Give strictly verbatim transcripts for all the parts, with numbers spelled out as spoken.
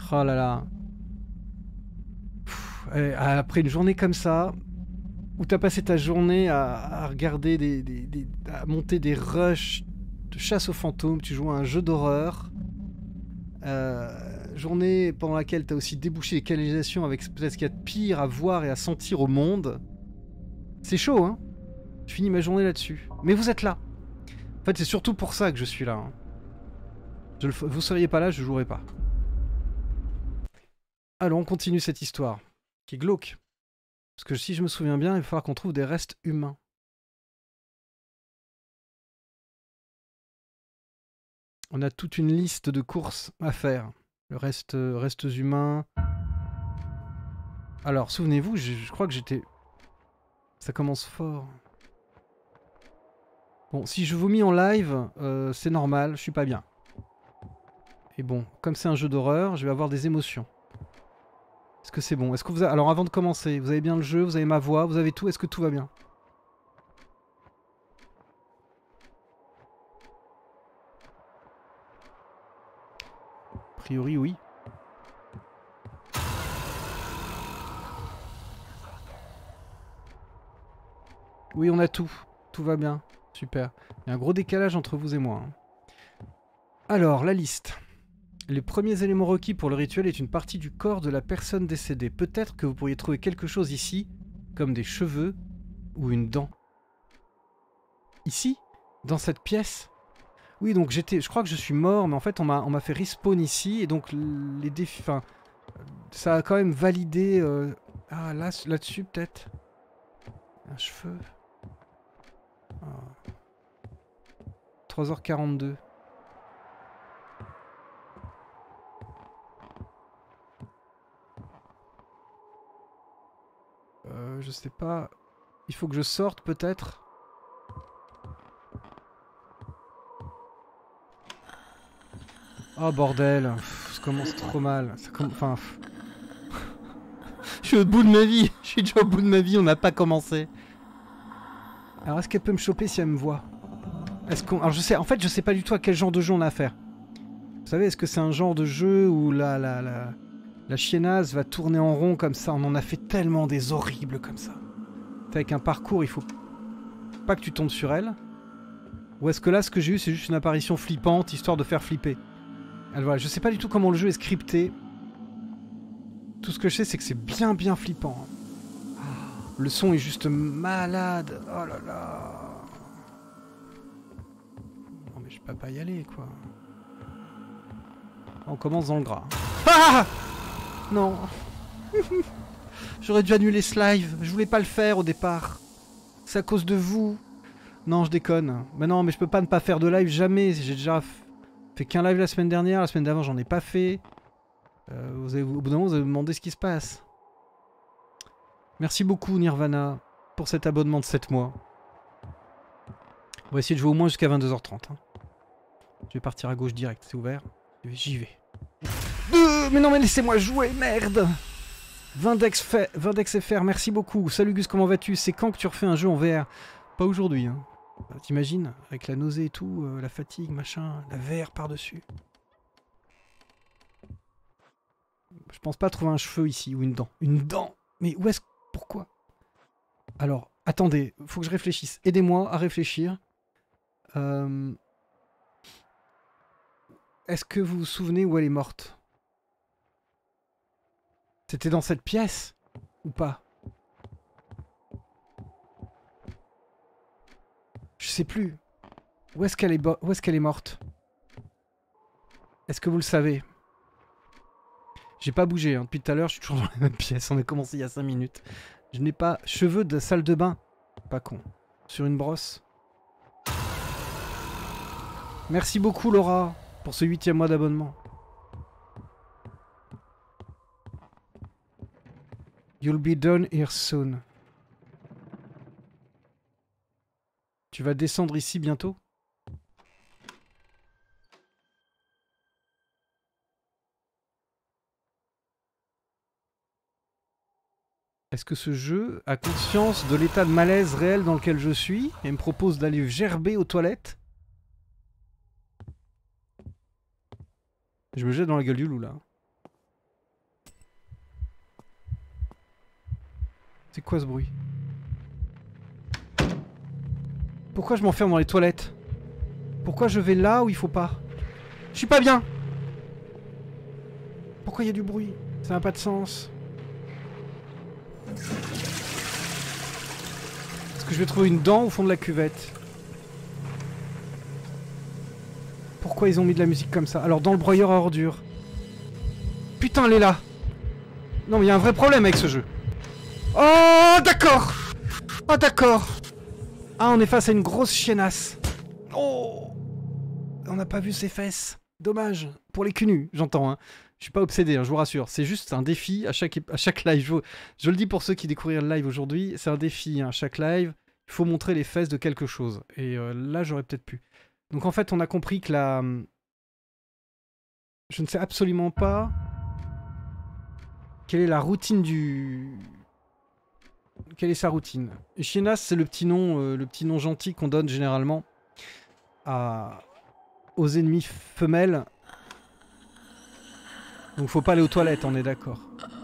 Oh là là. Pff, euh, après une journée comme ça, où t'as passé ta journée à, à regarder des, des, des... à monter des rushs de chasse aux fantômes, tu joues à un jeu d'horreur. Euh, journée pendant laquelle t'as aussi débouché les canalisations avec peut-être ce qu'il y a de pire à voir et à sentir au monde. C'est chaud, hein. Je finis ma journée là-dessus. Mais vous êtes là. En fait, c'est surtout pour ça que je suis là. Hein. Je le... Vous seriez pas là, je jouerais pas. Alors, on continue cette histoire, qui est glauque. Parce que si je me souviens bien, il va falloir qu'on trouve des restes humains. On a toute une liste de courses à faire. Le reste, euh, restes humains. Alors, souvenez-vous, je, je crois que j'étais... Ça commence fort. Bon, si je vous mis en live, euh, c'est normal, je suis pas bien. Et bon, comme c'est un jeu d'horreur, je vais avoir des émotions. Est-ce que c'est bon? Est-ce que vous a... Alors, avant de commencer, vous avez bien le jeu, vous avez ma voix, vous avez tout, est-ce que tout va bien? A priori, oui. Oui, on a tout. Tout va bien. Super. Il y a un gros décalage entre vous et moi. Hein. Alors, la liste. Les premiers éléments requis pour le rituel est une partie du corps de la personne décédée. Peut-être que vous pourriez trouver quelque chose ici, comme des cheveux ou une dent. Ici? Dans cette pièce? Oui, donc j'étais, je crois que je suis mort, mais en fait on m'a on m'a fait respawn ici, et donc les défis, enfin, ça a quand même validé... Euh... Ah, là, là-dessus peut-être? Un cheveu? Oh. trois heures quarante-deux. Euh, je sais pas. Il faut que je sorte peut-être. Oh bordel. Pff, ça commence trop mal. Ça com... Enfin... Pff. Je suis au bout de ma vie. Je suis déjà au bout de ma vie, on n'a pas commencé. Alors est-ce qu'elle peut me choper si elle me voit? Est-ce qu'on... Alors je sais... En fait je sais pas du tout à quel genre de jeu on a affaire. Vous savez, est-ce que c'est un genre de jeu où la, la, la, la chiennasse va tourner en rond comme ça? On en a fait tellement des horribles comme ça. Avec un parcours, il faut pas que tu tombes sur elle. Ou est-ce que là, ce que j'ai eu, c'est juste une apparition flippante, histoire de faire flipper? Alors voilà, je sais pas du tout comment le jeu est scripté. Tout ce que je sais, c'est que c'est bien bien flippant. Le son est juste malade. Oh là là. Non mais je peux pas y aller, quoi. On commence dans le gras. Ah! Non. J'aurais dû annuler ce live. Je voulais pas le faire au départ. C'est à cause de vous. Non, je déconne. Mais non, mais je peux pas ne pas faire de live jamais. J'ai déjà fait qu'un live la semaine dernière. La semaine d'avant, j'en ai pas fait. Euh, vous avez, au bout d'un moment, vous avez demandé ce qui se passe. Merci beaucoup, Nirvana, pour cet abonnement de sept mois. On va essayer de jouer au moins jusqu'à vingt-deux heures trente. Hein. Je vais partir à gauche direct, c'est ouvert. J'y vais. Euh, mais non, mais laissez-moi jouer, merde! Vindex F R, merci beaucoup. Salut Gus, comment vas-tu? C'est quand que tu refais un jeu en V R? Pas aujourd'hui, hein. T'imagines? Avec la nausée et tout, euh, la fatigue, machin, la V R par-dessus. Je pense pas trouver un cheveu ici, ou une dent. Une dent! Mais où est-ce... Pourquoi? Alors, attendez, faut que je réfléchisse. Aidez-moi à réfléchir. Euh... Est-ce que vous vous souvenez où elle est morte? C'était dans cette pièce? Ou pas? Je sais plus. Où est-ce qu'elle est, où est-ce qu'elle est morte? Est-ce que vous le savez? J'ai pas bougé, hein. Depuis tout à l'heure, je suis toujours dans la même pièce. On a commencé il y a cinq minutes. Je n'ai pas... Cheveux de salle de bain. Pas con. Sur une brosse. Merci beaucoup, Laura, pour ce huitième mois d'abonnement. You'll be done here soon. Tu vas descendre ici bientôt? Est-ce que ce jeu a conscience de l'état de malaise réel dans lequel je suis et me propose d'aller gerber aux toilettes? Je me jette dans la gueule du loup là. quoi ce bruit? Pourquoi je m'enferme dans les toilettes? Pourquoi je vais là où il faut pas? Je suis pas bien! Pourquoi il y a du bruit? Ça n'a pas de sens. Est-ce que je vais trouver une dent au fond de la cuvette? Pourquoi ils ont mis de la musique comme ça? Alors dans le broyeur à ordures. Putain, elle est là! Non mais il y a un vrai problème avec ce jeu. Oh d'accord! Oh d'accord! Ah, on est face à une grosse chiennasse. Oh! On n'a pas vu ses fesses. Dommage. Pour les culs nus, j'entends. Hein. Je suis pas obsédé, hein, je vous rassure. C'est juste un défi à chaque, à chaque live. Je, je le dis pour ceux qui découvrirent le live aujourd'hui. C'est un défi hein, à chaque live. Il faut montrer les fesses de quelque chose. Et euh, là, j'aurais peut-être pu. Donc en fait, on a compris que la... Je ne sais absolument pas... Quelle est la routine du... Quelle est sa routine? Et chiennasse, c'est le petit nom, euh, le petit nom gentil qu'on donne généralement à... aux ennemis femelles. Donc faut pas aller aux toilettes, on est d'accord.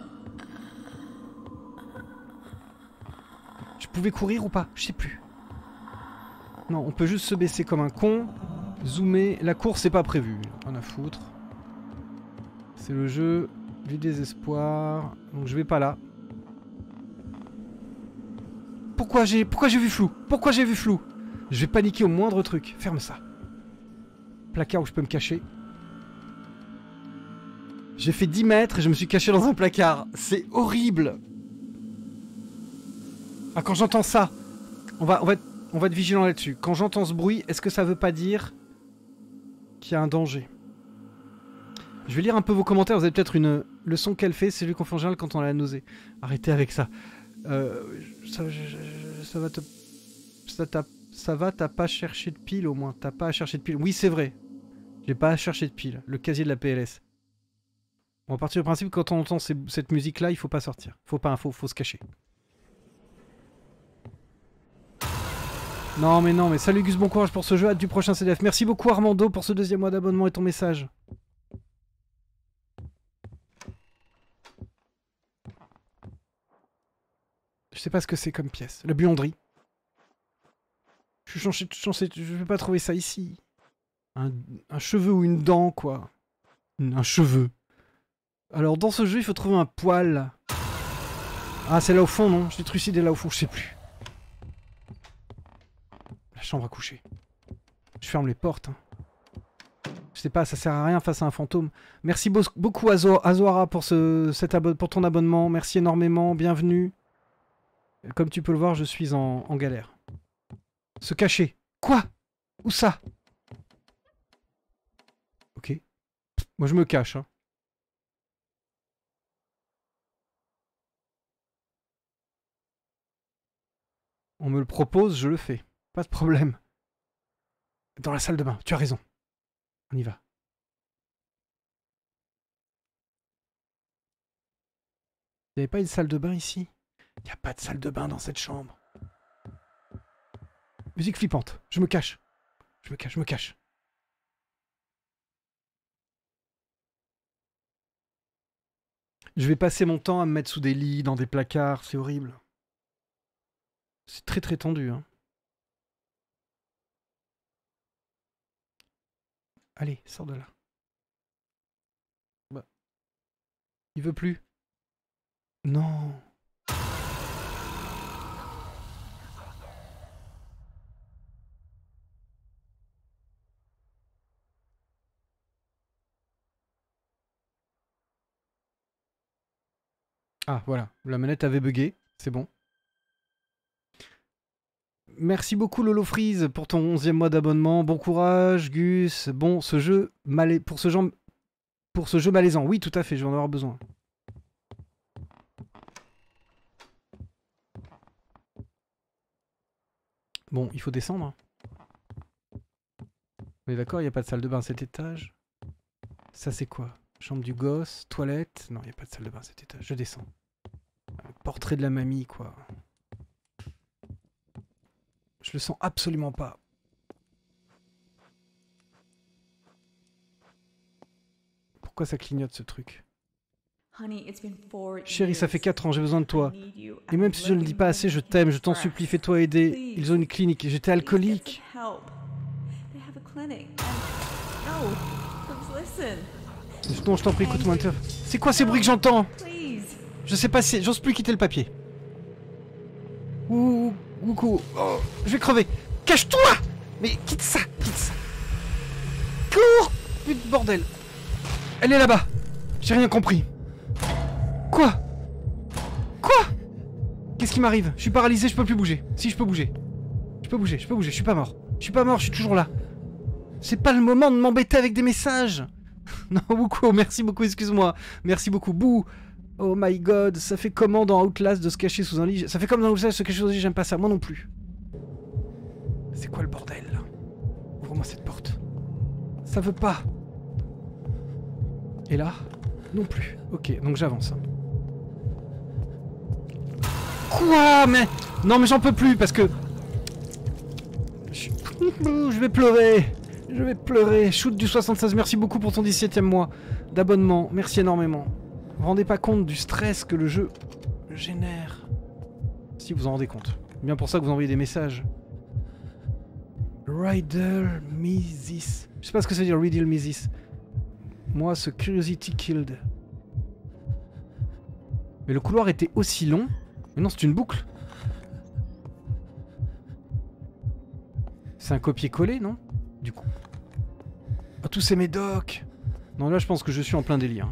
Je pouvais courir ou pas? Je sais plus. Non, on peut juste se baisser comme un con. Zoomer. La course, c'est pas prévu. Rien à foutre. C'est le jeu du désespoir. Donc je vais pas là. Pourquoi j'ai pourquoi j'ai vu flou? Pourquoi j'ai vu flou? Je vais paniquer au moindre truc. Ferme ça. Placard où je peux me cacher. J'ai fait dix mètres et je me suis caché dans un placard. C'est horrible. Ah, quand j'entends ça, on va, on, va être, on va être vigilant là-dessus. Quand j'entends ce bruit, est-ce que ça veut pas dire qu'il y a un danger? Je vais lire un peu vos commentaires. Vous avez peut-être une leçon qu'elle fait. C'est lui qu'on fait en général quand on a la nausée. Arrêtez avec ça. Euh, ça, je, je, ça va te... Ça, ça va, t'as pas cherché de pile au moins. T'as pas à chercher de pile. Oui, c'est vrai. J'ai pas à chercher de pile. Le casier de la P L S. On va partir du principe que quand on entend ces, cette musique-là, il faut pas sortir. Faut pas, faut, faut se cacher. Non mais non, mais salut Gus, bon courage pour ce jeu, hâte du prochain C D F. Merci beaucoup Armando pour ce deuxième mois d'abonnement et ton message. Je sais pas ce que c'est comme pièce. La buanderie. Je suis chancé, chancé, je vais pas trouver ça ici. Un, un cheveu ou une dent, quoi. Un cheveu. Alors dans ce jeu, il faut trouver un poil. Ah, c'est là au fond, non? Je l'ai trucidé là au fond, je sais plus. La chambre à coucher. Je ferme les portes. Hein. Je sais pas, ça sert à rien face à un fantôme. Merci beaucoup Azo Azoara pour, ce, cet pour ton abonnement. Merci énormément, bienvenue. Comme tu peux le voir, je suis en, en galère. Se cacher. Quoi? Où ça? Ok. Moi je me cache. Hein. On me le propose, je le fais. Pas de problème. Dans la salle de bain, tu as raison. On y va. Il n'y avait pas une salle de bain ici? Il n'y a pas de salle de bain dans cette chambre. Musique flippante. Je me cache. Je me cache, je me cache. Je vais passer mon temps à me mettre sous des lits, dans des placards. C'est horrible. C'est très très tendu. Hein. Allez, sors de là. Bah. Il veut plus. Non. Ah, voilà. La manette avait bugué. C'est bon. Merci beaucoup Lolo Freeze pour ton onzième mois d'abonnement. Bon courage, Gus. Bon, ce jeu malais... pour ce genre... pour ce jeu malaisant. Oui, tout à fait, je vais en avoir besoin. Bon, il faut descendre. On est d'accord, il n'y a pas de salle de bain à cet étage. Ça, c'est quoi? Chambre du gosse, toilette. Non, il n'y a pas de salle de bain à cet étage. Je descends. Portrait de la mamie, quoi. Je le sens absolument pas. Pourquoi ça clignote, ce truc? Chérie, ça fait quatre ans, j'ai besoin de toi. Et même si je ne le dis pas assez, je t'aime, je t'en supplie, fais-toi aider. Ils ont une clinique, j'étais alcoolique. Non, je t'en prie, écoute-moi. C'est quoi ces bruits que j'entends? Je sais pas si... J'ose plus quitter le papier. Ouh, coucou. Oh, je vais crever. Cache-toi! Mais quitte ça, quitte ça. Cours! Putain de bordel. Elle est là-bas. J'ai rien compris. Quoi? Quoi? Qu'est-ce qui m'arrive? Je suis paralysé, je peux plus bouger. Si, je peux bouger. Je peux bouger, je peux bouger, je suis pas mort. Je suis pas mort, je suis toujours là. C'est pas le moment de m'embêter avec des messages. Non, beaucoup, merci beaucoup, excuse-moi. Merci beaucoup, Bouh. Oh my god, ça fait comment dans Outlast de se cacher sous un lit? Ça fait comme dans Outlast de se cacher sous un lit, j'aime pas ça, moi non plus. C'est quoi le bordel là? Ouvre-moi cette porte. Ça veut pas. Et là? Non plus. Ok, donc j'avance. Quoi? Mais... Non mais j'en peux plus parce que... Je... je vais pleurer. Je vais pleurer. Shoot du soixante-seize, merci beaucoup pour ton dix-septième mois d'abonnement. Merci énormément. Vous vous rendez pas compte du stress que le jeu génère? Si vous en rendez compte. Bien pour ça que vous envoyez des messages. Riddle me this. Je sais pas ce que ça veut dire, riddle me this. Moi, ce curiosity killed. Mais le couloir était aussi long. Mais non, c'est une boucle. C'est un copier-coller, non? Du coup. Ah, tous ces médocs. Non, là, je pense que je suis en plein délire.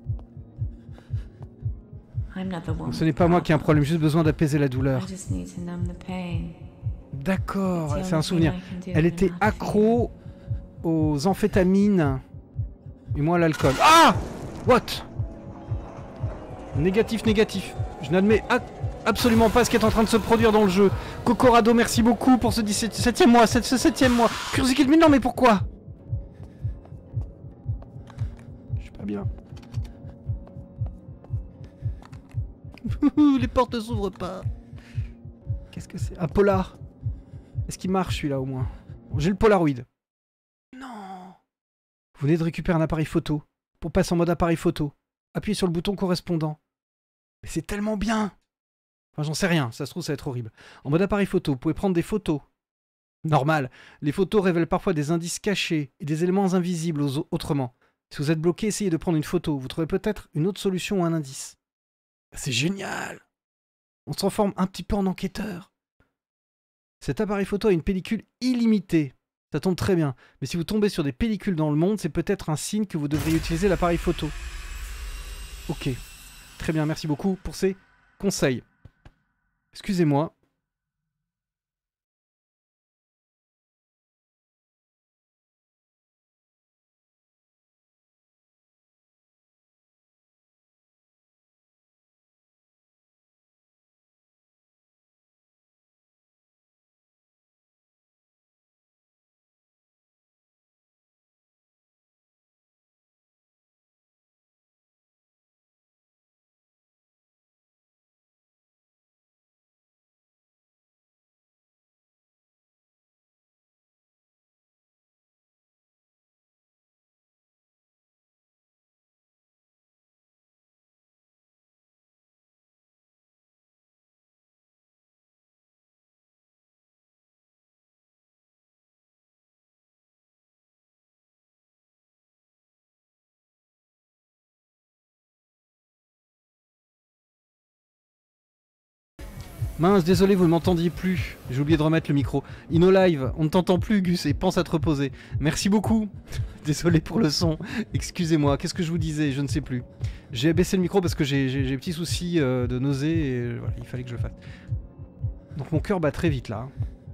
Donc, ce n'est pas moi qui ai un problème, juste besoin d'apaiser la douleur. D'accord, c'est un souvenir. Elle était accro aux amphétamines. Et moi à l'alcool. Ah! What? Négatif, négatif. Je n'admets absolument pas ce qui est en train de se produire dans le jeu. Cocorado, merci beaucoup pour ce dix-septième mois, ce septième mois. Curiosity, mais non, mais pourquoi? Je suis pas bien. Les portes ne s'ouvrent pas. Qu'est-ce que c'est? Un polar. Est-ce qu'il marche celui-là au moins? J'ai le Polaroid. Non. Vous venez de récupérer un appareil photo. Pour passer en mode appareil photo, appuyez sur le bouton correspondant. Mais c'est tellement bien. Enfin, j'en sais rien. Ça se trouve, ça va être horrible. En mode appareil photo, vous pouvez prendre des photos. Normal. Les photos révèlent parfois des indices cachés et des éléments invisibles aux autrement. Si vous êtes bloqué, essayez de prendre une photo. Vous trouverez peut-être une autre solution ou un indice. C'est génial. On se transforme un petit peu en enquêteur. Cet appareil photo a une pellicule illimitée. Ça tombe très bien. Mais si vous tombez sur des pellicules dans le monde, c'est peut-être un signe que vous devriez utiliser l'appareil photo. Ok. Très bien, merci beaucoup pour ces conseils. Excusez-moi. Mince, désolé, vous ne m'entendiez plus. J'ai oublié de remettre le micro. InnoLive, on ne t'entend plus, Gus, et pense à te reposer. Merci beaucoup. Désolé pour le son. Excusez-moi, qu'est-ce que je vous disais? Je ne sais plus. J'ai baissé le micro parce que j'ai des petits soucis euh, de nausée et euh, voilà, il fallait que je le fasse. Donc mon cœur bat très vite là.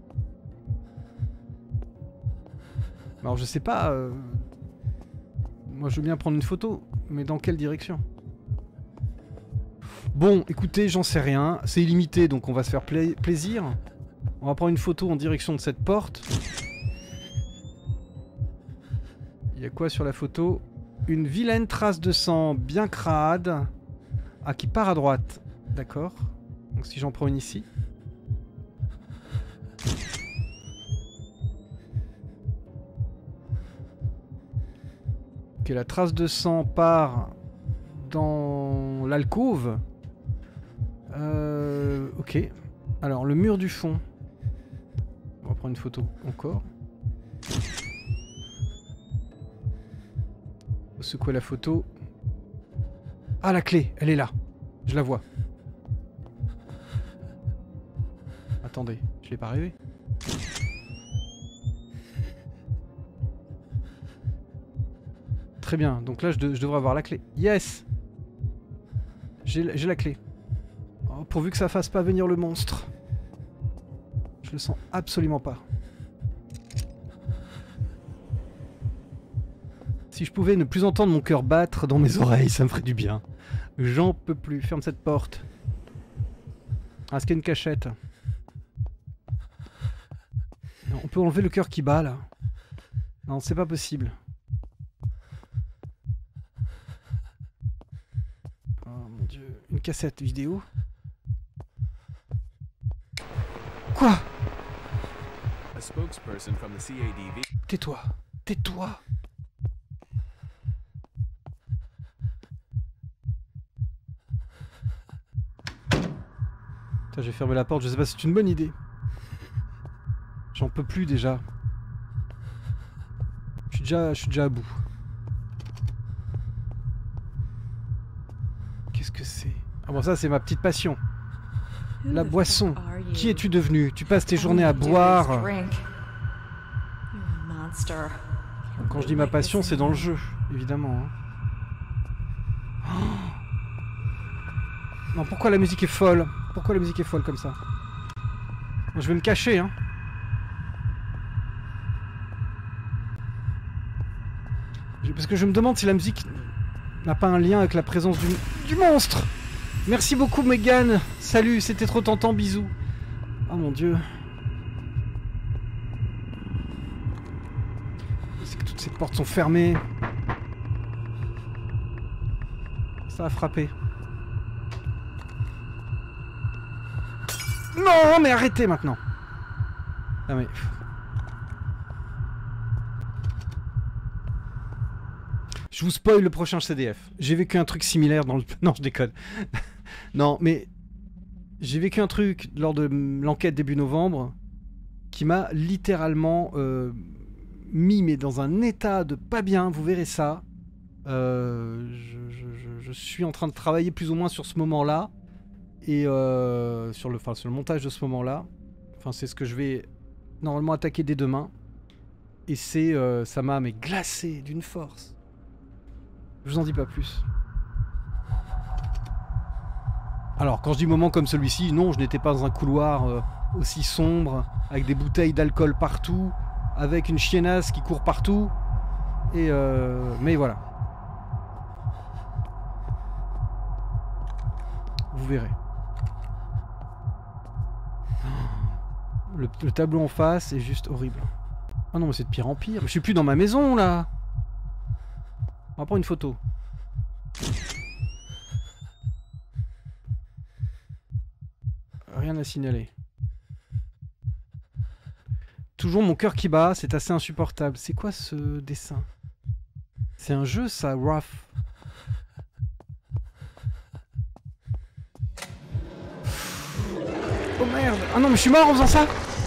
Alors je sais pas... Euh... Moi je veux bien prendre une photo, mais dans quelle direction? Bon, écoutez, j'en sais rien. C'est illimité, donc on va se faire pla plaisir. On va prendre une photo en direction de cette porte. Il y a quoi sur la photo? Une vilaine trace de sang bien crade. Ah, qui part à droite. D'accord. Donc si j'en prends une ici. Ok, la trace de sang part dans l'alcôve. Euh, ok. Alors, le mur du fond. On va prendre une photo encore. Secouer la photo. Ah, la clé, elle est là. Je la vois. Attendez, je l'ai pas rêvé. Très bien, donc là je, de, je devrais avoir la clé. Yes! J'ai la clé. Oh, pourvu que ça fasse pas venir le monstre. Je le sens absolument pas. Si je pouvais ne plus entendre mon cœur battre dans mes oreilles, ça me ferait du bien. J'en peux plus. Ferme cette porte. Ah, est-ce qu'il y a une cachette? On peut enlever le cœur qui bat là. Non, c'est pas possible. Oh mon dieu. Une cassette vidéo. Quoi? Tais-toi. Tais-toi. J'ai fermé la porte, je sais pas si c'est une bonne idée. J'en peux plus déjà. Je suis déjà, je suis déjà à bout. Qu'est-ce que c'est? Ah bon, ça c'est ma petite passion. La boisson. Qui es-tu devenu? Tu passes tes journées à boire. Quand je dis ma passion, c'est dans le jeu, évidemment. Hein. Oh non, pourquoi la musique est folle? Pourquoi la musique est folle comme ça? Je vais me cacher, hein. Parce que je me demande si la musique n'a pas un lien avec la présence du, du monstre. Merci beaucoup, Megan. Salut, c'était trop tentant, bisous. Oh mon dieu. C'est que toutes ces portes sont fermées. Ça a frappé. Non, mais arrêtez maintenant. Ah mais... Je vous spoil le prochain C D F. J'ai vécu un truc similaire dans le... Non, je déconne. Non, mais... J'ai vécu un truc lors de l'enquête début novembre qui m'a littéralement euh, mis mais dans un état de pas bien, vous verrez ça. Euh, je, je, je, je suis en train de travailler plus ou moins sur ce moment-là. Et euh, sur, le, enfin, sur le montage de ce moment-là, enfin, c'est ce que je vais normalement attaquer dès demain. Et c'est, euh, ça m'a mais glacé d'une force. Je vous en dis pas plus. Alors, quand je dis moment comme celui-ci, non, je n'étais pas dans un couloir euh, aussi sombre, avec des bouteilles d'alcool partout, avec une chiennasse qui court partout. Et euh, mais voilà. Vous verrez. Le, le tableau en face est juste horrible. Ah non, mais c'est de pire en pire. Je suis plus dans ma maison là. On va prendre une photo. Rien à signaler. Toujours mon cœur qui bat, c'est assez insupportable. C'est quoi ce dessin? C'est un jeu ça, rough. Oh merde! Ah non, mais je suis mort en faisant ça!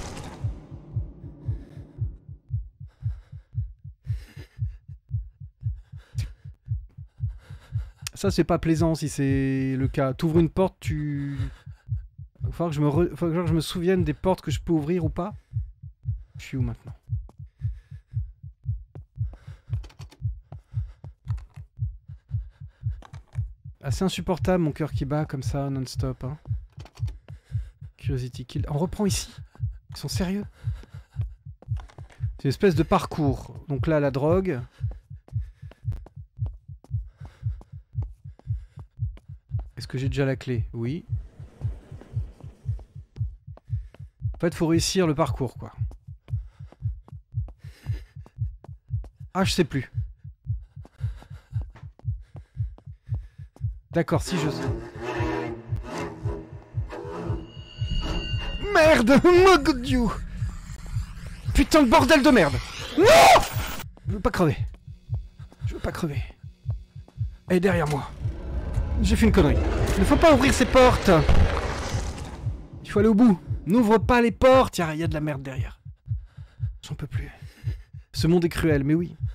Ça, c'est pas plaisant si c'est le cas. T'ouvres une porte, tu... Il va falloir que je me, re... Faut que je me souvienne des portes que je peux ouvrir ou pas. Je suis où maintenant? Assez insupportable mon cœur qui bat comme ça non-stop. Hein. Curiosity Kill. On reprend ici. Ils sont sérieux? C'est une espèce de parcours. Donc là la drogue. Est-ce que j'ai déjà la clé? Oui. En fait, faut réussir le parcours, quoi. Ah, je sais plus. D'accord, si je sais. Merde! Mon Dieu! Putain de bordel de merde! Non! Je veux pas crever. Je veux pas crever. Elle est derrière moi. J'ai fait une connerie. Il ne faut pas ouvrir ces portes. Il faut aller au bout. N'ouvre pas les portes. Il y, y a de la merde derrière. J'en peux plus. Ce monde est cruel, mais oui.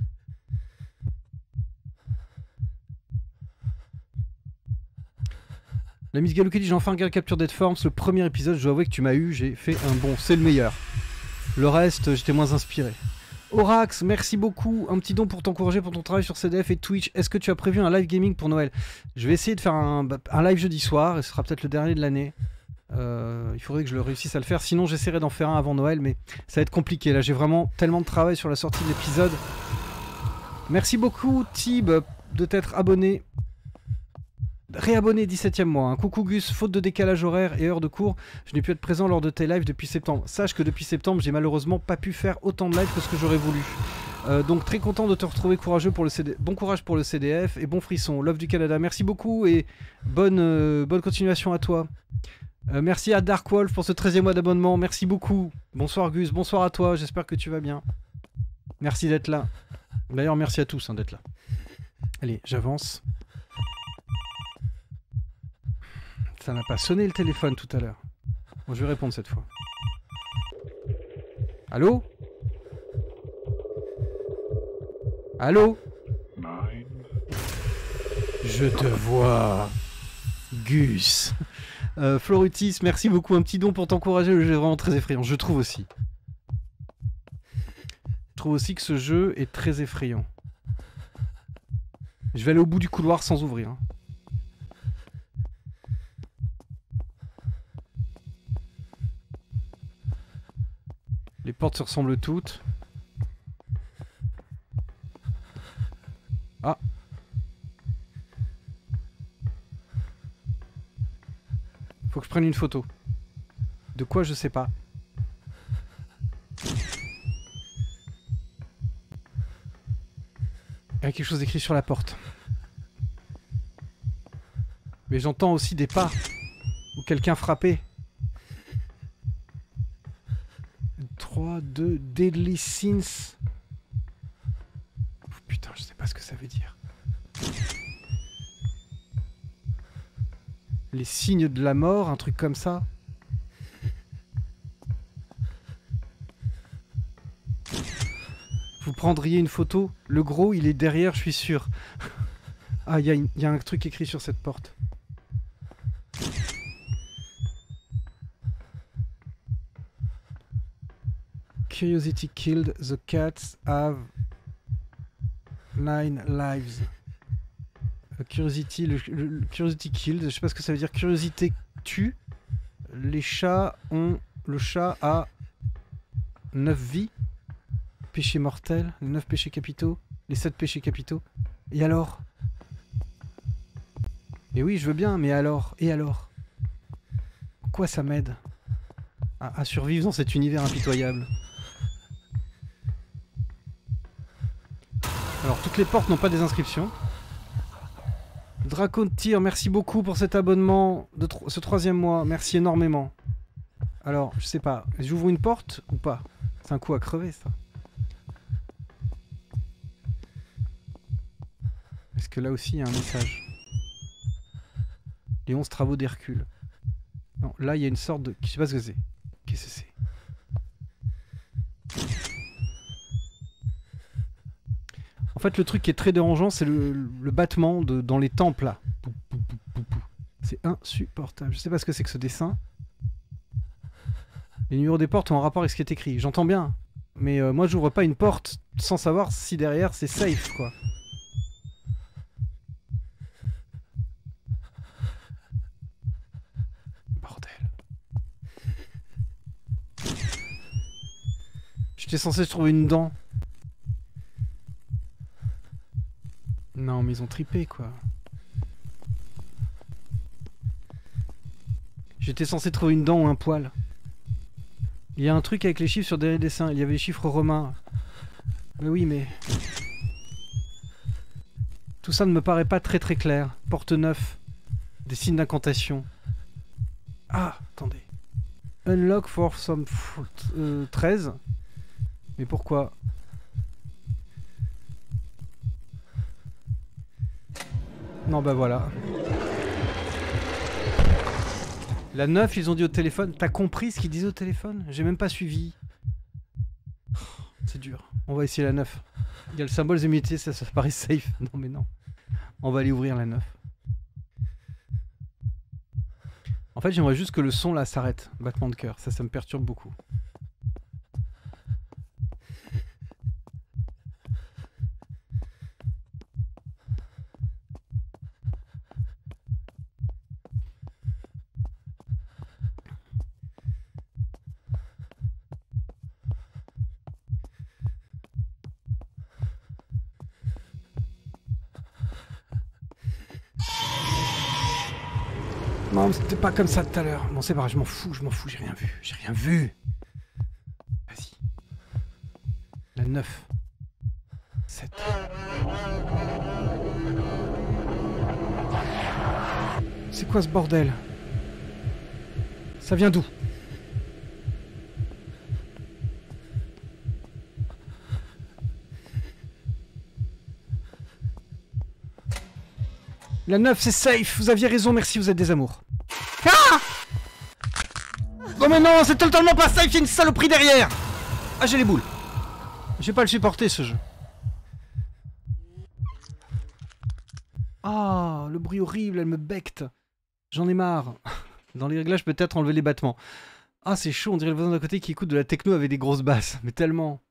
La Miss Galou qui dit j'ai enfin regardé Capture Dead Forms, le premier épisode, je dois avouer que tu m'as eu, j'ai fait un bon, c'est le meilleur. Le reste, j'étais moins inspiré. Orax, merci beaucoup, un petit don pour t'encourager pour ton travail sur C D F et Twitch. Est-ce que tu as prévu un live gaming pour Noël? Je vais essayer de faire un, un live jeudi soir, et ce sera peut-être le dernier de l'année. Euh, il faudrait que je le réussisse à le faire, sinon j'essaierai d'en faire un avant Noël, mais ça va être compliqué. Là, j'ai vraiment tellement de travail sur la sortie de l'épisode. Merci beaucoup, Tib, de t'être abonné. Réabonné dix-septième mois. Hein. Coucou Gus, faute de décalage horaire et heure de cours, je n'ai pu être présent lors de tes lives depuis septembre. Sache que depuis septembre, j'ai malheureusement pas pu faire autant de lives que ce que j'aurais voulu. Euh, donc très content de te retrouver courageux pour le C D F. Bon courage pour le C D F et bon frisson. Love du Canada. Merci beaucoup et bonne, euh, bonne continuation à toi. Euh, merci à Dark Wolf pour ce treizième mois d'abonnement. Merci beaucoup. Bonsoir Gus, bonsoir à toi. J'espère que tu vas bien. Merci d'être là. D'ailleurs, merci à tous hein, d'être là. Allez, j'avance. Ça n'a pas sonné le téléphone tout à l'heure. Bon, je vais répondre cette fois. Allô? Allô? Je te vois. Gus. Euh, Florutis, merci beaucoup. Un petit don pour t'encourager. Le jeu est vraiment très effrayant. Je trouve aussi. Je trouve aussi que ce jeu est très effrayant. Je vais aller au bout du couloir sans ouvrir. Les portes se ressemblent toutes. Ah. Faut que je prenne une photo. De quoi, je sais pas. Il y a quelque chose d'écrit sur la porte. Mais j'entends aussi des pas. Ou quelqu'un frappait. trois, deux, Deadly Sins. Oh, putain, je sais pas ce que ça veut dire. Les signes de la mort, un truc comme ça. Vous prendriez une photo? Le gros, il est derrière, je suis sûr. Ah, il y, y a un truc écrit sur cette porte. Curiosity killed, the cats have nine lives. Uh, curiosity, le, le, le curiosity killed, je sais pas ce que ça veut dire. Curiosité tue. Les chats ont, le chat a neuf vies. Péché mortel, les neuf péchés capitaux, les sept péchés capitaux. Et alors? Et oui, je veux bien, mais alors? Et alors? Quoi ça m'aide à, à survivre dans cet univers impitoyable? Alors, toutes les portes n'ont pas des inscriptions. Dracon Tyr, merci beaucoup pour cet abonnement de tro ce troisième mois. Merci énormément. Alors, je sais pas, j'ouvre une porte ou pas? C'est un coup à crever, ça. Est-ce que là aussi, il y a un message? Les onze travaux d'Hercule. Non, là, il y a une sorte de... Je sais pas ce que c'est. Qu'est-ce que c'est? En fait, le truc qui est très dérangeant, c'est le, le battement de, dans les temples, là. C'est insupportable. Je sais pas ce que c'est que ce dessin. Les numéros des portes ont un rapport avec ce qui est écrit. J'entends bien. Mais euh, moi, j'ouvre pas une porte sans savoir si derrière, c'est safe, quoi. Bordel. J'étais censé trouver une dent. Non, mais ils ont tripé, quoi. J'étais censé trouver une dent ou un poil. Il y a un truc avec les chiffres sur des dessins. Il y avait les chiffres romains. Mais oui, mais... Tout ça ne me paraît pas très très clair. Porte neuf. Des signes d'incantation. Ah, attendez. Unlock for some fruit. Euh, treize. Mais pourquoi? Non bah voilà. La neuf, ils ont dit au téléphone. T'as compris ce qu'ils disaient au téléphone? J'ai même pas suivi. C'est dur. On va essayer la neuf. Il y a le symbole d'immunité, ça, ça paraît safe. Non mais non. On va aller ouvrir la neuf. En fait, j'aimerais juste que le son là s'arrête. Battement de cœur. Ça, ça me perturbe beaucoup. Non, c'était pas comme ça tout à l'heure. Bon, c'est pas grave, je m'en fous, je m'en fous, j'ai rien vu. J'ai rien vu. Vas-y. La neuf. sept. C'est quoi ce bordel? Ça vient d'où? La neuf, c'est safe. Vous aviez raison, merci, vous êtes des amours. Ah! Oh mais non, c'est totalement pas safe, il y a une saloperie derrière. Ah, j'ai les boules. Je vais pas le supporter, ce jeu. Ah, le bruit horrible, elle me becte. J'en ai marre. Dans les réglages, peut-être enlever les battements. Ah, c'est chaud, on dirait le voisin d'à côté qui écoute de la techno avec des grosses basses. Mais tellement.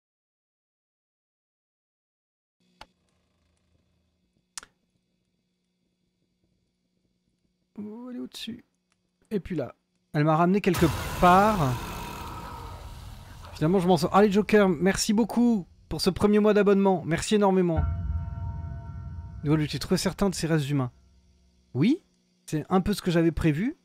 Oh, elle est au-dessus. Et puis là. Elle m'a ramené quelque part. Finalement, je m'en sors. Allez, Joker, merci beaucoup pour ce premier mois d'abonnement. Merci énormément. Tu es trop certain de ces restes humains? Oui, c'est un peu ce que j'avais prévu.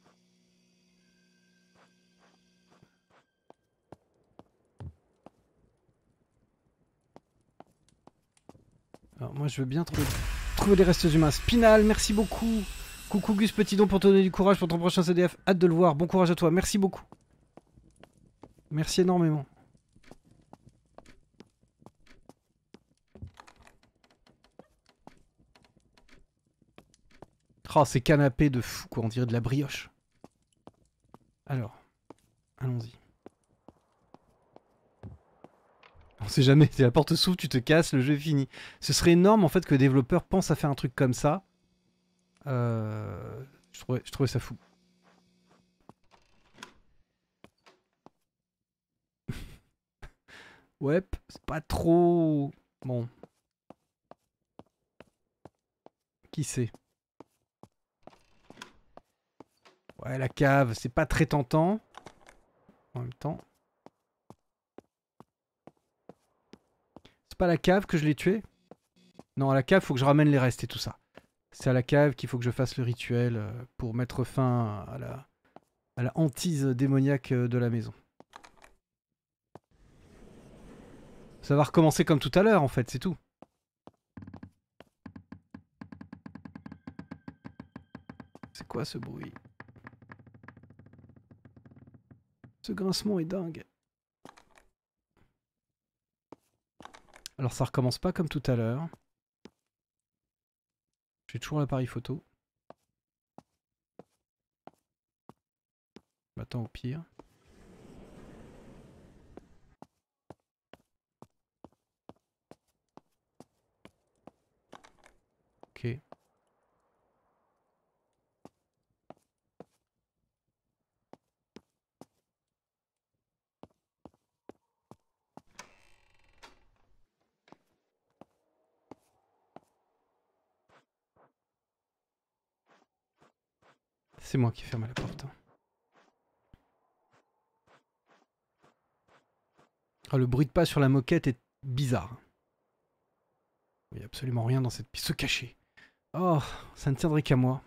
Alors moi je veux bien trouver, trouver des restes humains. Spinal, merci beaucoup. Coucou Gus Petit Don pour te donner du courage pour ton prochain C D F. Hâte de le voir. Bon courage à toi. Merci beaucoup. Merci énormément. Oh, ces canapés de fou, quoi. On dirait de la brioche. Alors, allons-y. On sait jamais, si la porte s'ouvre, tu te casses, le jeu est fini. Ce serait énorme en fait que le développeur pense à faire un truc comme ça. Euh, je, trouvais, je trouvais ça fou. Ouais, c'est pas trop... Bon. Qui sait? Ouais, la cave, c'est pas très tentant. En même temps. C'est pas la cave que je l'ai tué? Non, à la cave, faut que je ramène les restes et tout ça. C'est à la cave qu'il faut que je fasse le rituel pour mettre fin à la, à la hantise démoniaque de la maison. Ça va recommencer comme tout à l'heure, en fait, c'est tout. C'est quoi ce bruit? Ce grincement est dingue. Alors ça recommence pas comme tout à l'heure. J'ai toujours l'appareil photo. M'attends au pire. Ok. C'est moi qui ferme la porte. Oh, le bruit de pas sur la moquette est bizarre. Il n'y a absolument rien dans cette pièce. Se cacher. Oh, ça ne tiendrait qu'à moi.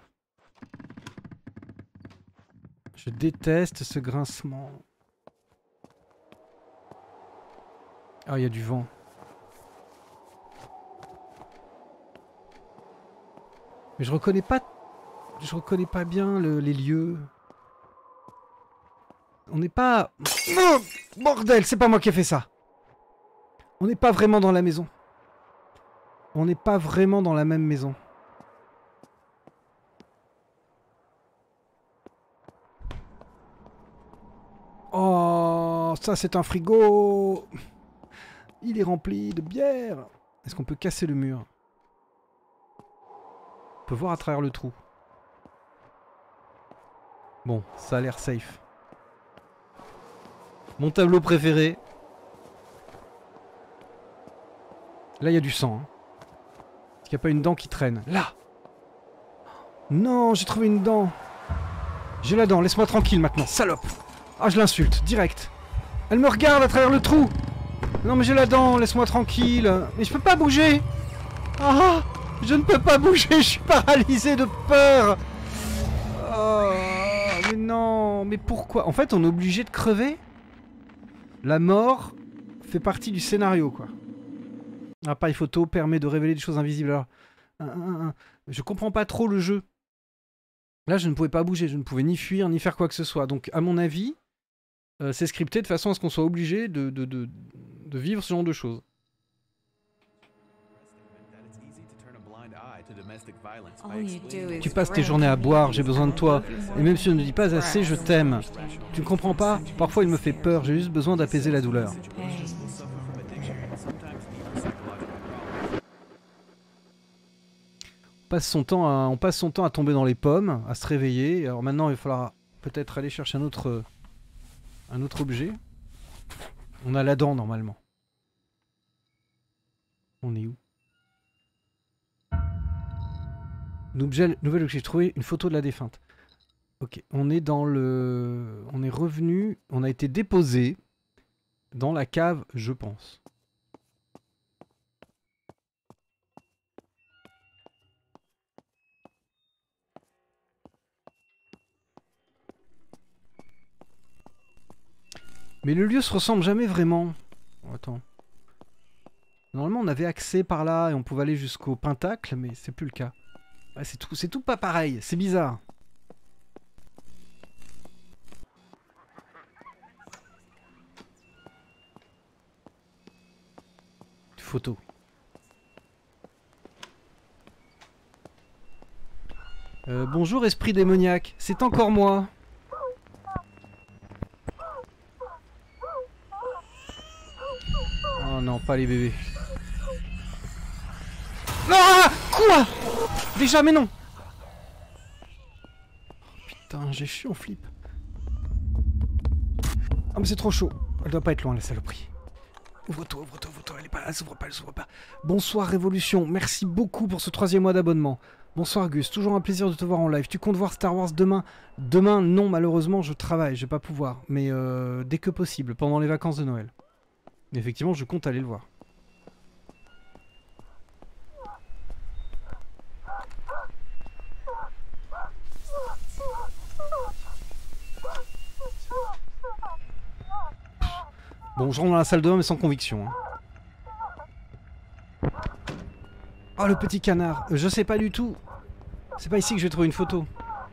Je déteste ce grincement. Ah, il y a du vent. Mais je reconnais pas... Je reconnais pas bien le, les lieux. On n'est pas... Oh, bordel, c'est pas moi qui ai fait ça. On n'est pas vraiment dans la maison. On n'est pas vraiment dans la même maison. Non, ça c'est un frigo. Il est rempli de bière. Est-ce qu'on peut casser le mur? On peut voir à travers le trou. Bon, ça a l'air safe. Mon tableau préféré. Là, il y a du sang. Hein. Est-ce qu'il n'y a pas une dent qui traîne? Là! Non, j'ai trouvé une dent. J'ai la dent, laisse-moi tranquille maintenant, salope. Ah, je l'insulte, direct. Elle me regarde à travers le trou. Non, mais j'ai la dent, laisse-moi tranquille. Mais je peux pas bouger. Ah, je ne peux pas bouger, je suis paralysé de peur. Oh, mais non, mais pourquoi? En fait, on est obligé de crever? La mort fait partie du scénario, quoi. L'appareil photo permet de révéler des choses invisibles. Alors, un, un, un. Je comprends pas trop le jeu. Là, je ne pouvais pas bouger, je ne pouvais ni fuir, ni faire quoi que ce soit. Donc, à mon avis, euh, c'est scripté de façon à ce qu'on soit obligé de, de, de, de vivre ce genre de choses. Tu passes tes journées à boire, j'ai besoin de toi. Et même si je ne me dis pas assez, je t'aime. Tu ne comprends pas? Parfois, il me fait peur, j'ai juste besoin d'apaiser la douleur. On passe son temps à, on passe son temps à tomber dans les pommes, à se réveiller. Alors maintenant, il va falloir peut-être aller chercher un autre, un autre objet. On a la dent normalement. On est où? Nouvel, nouvel objet, j'ai trouvé une photo de la défunte. Ok, on est dans le, on est revenu, on a été déposé dans la cave, je pense. Mais le lieu se ressemble jamais vraiment. Oh, attends. Normalement, on avait accès par là et on pouvait aller jusqu'au pentacle, mais c'est plus le cas. Ouais, c'est tout, c'est tout pas pareil. C'est bizarre. Photo. Euh, bonjour, esprit démoniaque. C'est encore moi. Oh non, pas les bébés. Ah, quoi? Déjà, mais non. Putain, j'ai chié en flip. Ah, mais c'est trop chaud. Elle doit pas être loin, la saloperie. Ouvre-toi, ouvre-toi, ouvre-toi. Elle est pas là, elle s'ouvre pas, elle s'ouvre pas. Bonsoir, Révolution. Merci beaucoup pour ce troisième mois d'abonnement. Bonsoir, Gus. Toujours un plaisir de te voir en live. Tu comptes voir Star Wars demain? Demain, non, malheureusement, je travaille. Je vais pas pouvoir. Mais euh, dès que possible, pendant les vacances de Noël. Effectivement, je compte aller le voir. Bon, je rentre dans la salle de bain mais sans conviction. Hein. Oh, le petit canard. Je sais pas du tout. C'est pas ici que je vais trouver une photo.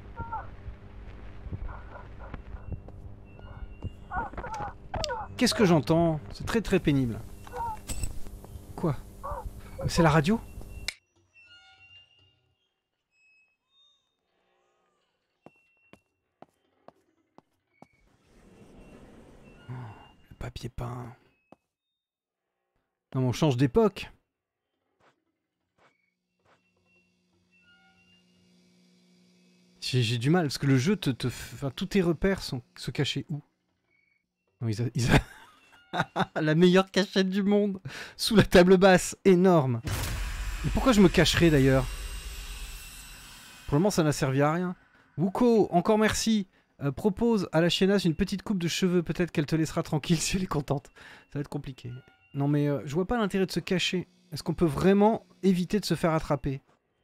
Qu'est-ce que j'entends? C'est très très pénible. Quoi? C'est la radio? Oh, le papier peint. Non mais on change d'époque. J'ai du mal, parce que le jeu te... te enfin, tous tes repères sont se cachaient où? Non, ils a... Ils a... La meilleure cachette du monde. Sous la table basse, énorme. Mais pourquoi je me cacherais d'ailleurs? Pour le moment ça n'a servi à rien. Wuko, encore merci. Euh, propose à la chiennasse une petite coupe de cheveux. Peut-être qu'elle te laissera tranquille si elle est contente. Ça va être compliqué. Non mais euh, je vois pas l'intérêt de se cacher. Est-ce qu'on peut vraiment éviter de se faire attraper?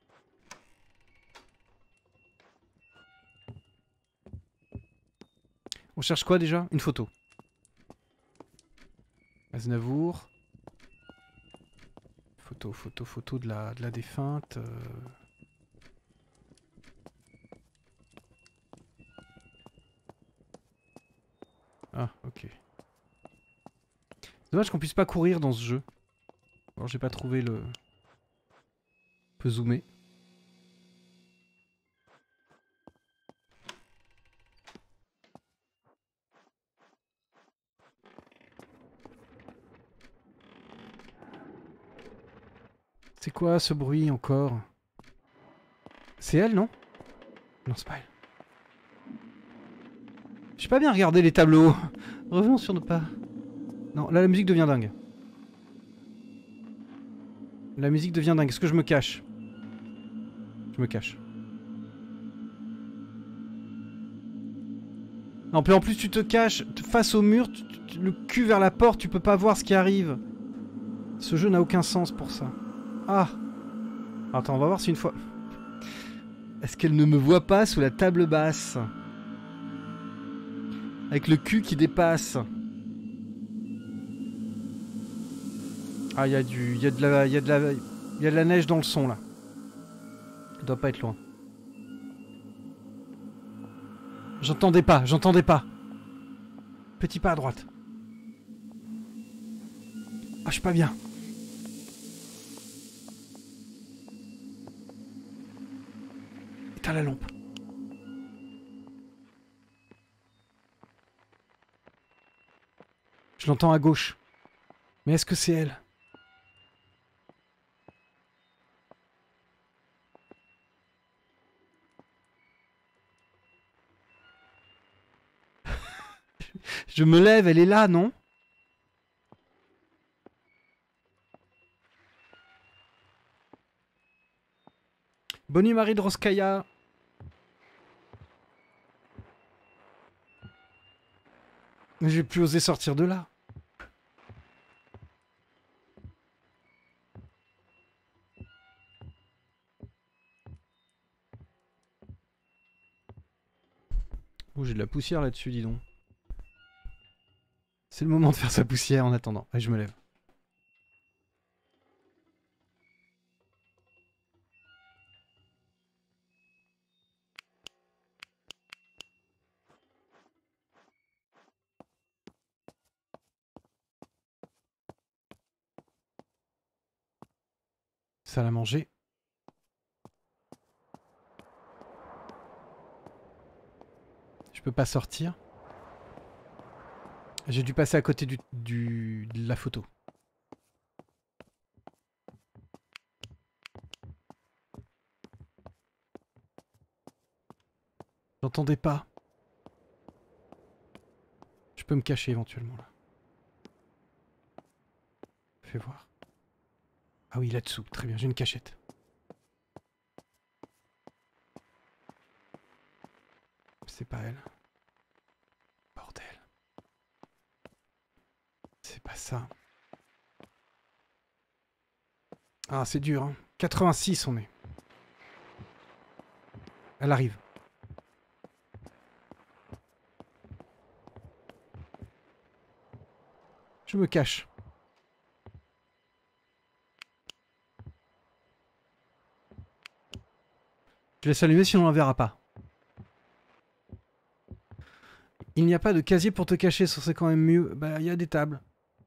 On cherche quoi déjà? Une photo. Aznavour. Photo, photo, photo de la, de la défunte. Euh... Ah, ok. Dommage qu'on puisse pas courir dans ce jeu. Alors j'ai pas trouvé le... On peut zoomer. quoi ce bruit encore? C'est elle, non? Non, c'est pas elle. J'ai pas bien regardé les tableaux. Revenons sur nos pas. Non, là la musique devient dingue. La musique devient dingue. Est-ce que je me cache? Je me cache. Non, puis en plus tu te caches face au mur, tu, tu, le cul vers la porte, tu peux pas voir ce qui arrive. Ce jeu n'a aucun sens pour ça. Ah! Attends, on va voir si une fois... Est-ce qu'elle ne me voit pas sous la table basse? Avec le cul qui dépasse. Ah, il y a du... Il y a de la... Il y a de la... Il y a de la neige dans le son, là. Ça doit pas être loin. J'entendais pas, j'entendais pas. Petit pas à droite. Ah, je suis pas bien. Éteins la lampe. Je l'entends à gauche. Mais est-ce que c'est elle? Je me lève, elle est là, non? Bonne nuit Marie de Roskaya. Mais j'ai plus osé sortir de là. Oh, j'ai de la poussière là-dessus, dis donc. C'est le moment de faire sa poussière en attendant. Allez, je me lève. Salle à manger. Je peux pas sortir. J'ai dû passer à côté du, du, de la photo. J'entendais pas. Je peux me cacher éventuellement là. Fais voir. Ah oui, là-dessous. Très bien, j'ai une cachette. C'est pas elle. Bordel. C'est pas ça. Ah, c'est dur, hein. quatre-vingt-six, on est. Elle arrive. Je me cache. Je laisse allumer sinon on la verra pas. Il n'y a pas de casier pour te cacher, ça serait quand même mieux. Bah, il y a des tables.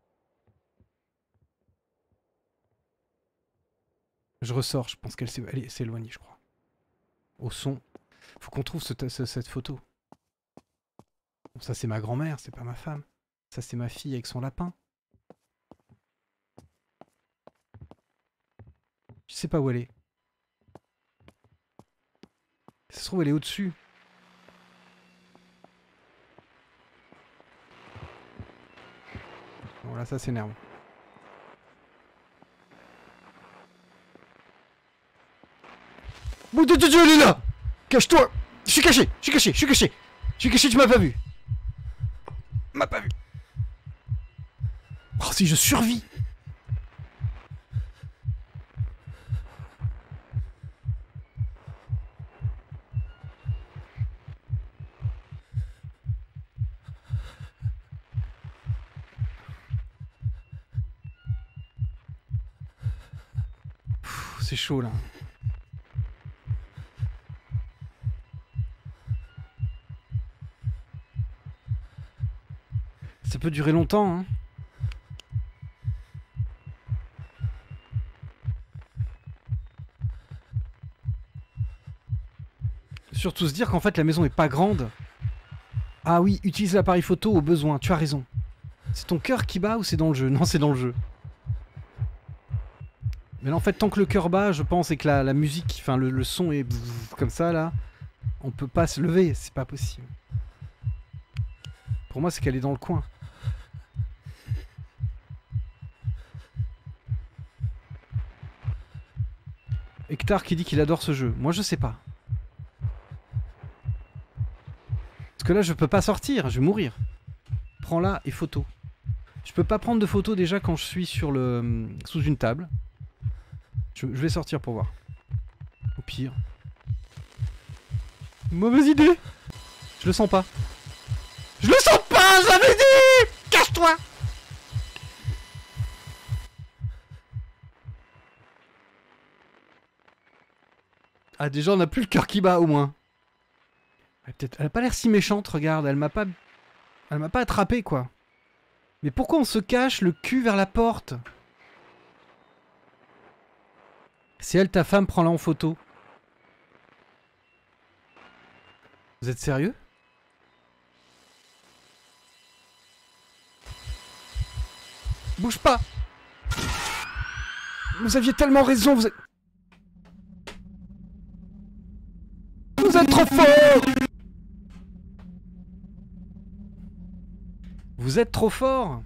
Je ressors, je pense qu'elle s'est éloignée, je crois. Au son. Faut qu'on trouve ce, ce, cette photo. Bon, ça, c'est ma grand-mère, c'est pas ma femme. Ça, c'est ma fille avec son lapin. Je sais pas où elle est. Ça se trouve, elle est au-dessus. Bon, là, ça s'énerve. Bon, Dieu, Dieu, Dieu, elle est là! Cache-toi! Je suis caché! Je suis caché! Je suis caché! Je suis caché, tu m'as pas vu! M'as pas vu! Oh, si je survis! C'est chaud là. Ça peut durer longtemps, hein. Surtout se dire qu'en fait la maison est pas grande. Ah oui, utilise l'appareil photo au besoin, tu as raison. C'est ton cœur qui bat ou c'est dans le jeu? Non, c'est dans le jeu. Mais là en fait tant que le cœur bat je pense et que la, la musique, enfin le, le son est comme ça là, on peut pas se lever, c'est pas possible. Pour moi c'est qu'elle est dans le coin. Hector qui dit qu'il adore ce jeu, moi je sais pas. Parce que là je peux pas sortir, je vais mourir. Prends-la et photo. Je peux pas prendre de photos déjà quand je suis sur le sous une table. Je, je vais sortir pour voir. Au pire. Mauvaise idée. Je le sens pas. Je le sens pas, j'avais dit. Cache-toi. Ah déjà on a plus le cœur qui bat au moins. Elle, peut-être, elle a pas l'air si méchante, regarde, elle m'a pas... Elle m'a pas attrapé quoi. Mais pourquoi on se cache le cul vers la porte? C'est elle ta femme, prends-la en photo. Vous êtes sérieux? Bouge pas. Vous aviez tellement raison, vous êtes... Vous êtes trop fort. Vous êtes trop fort.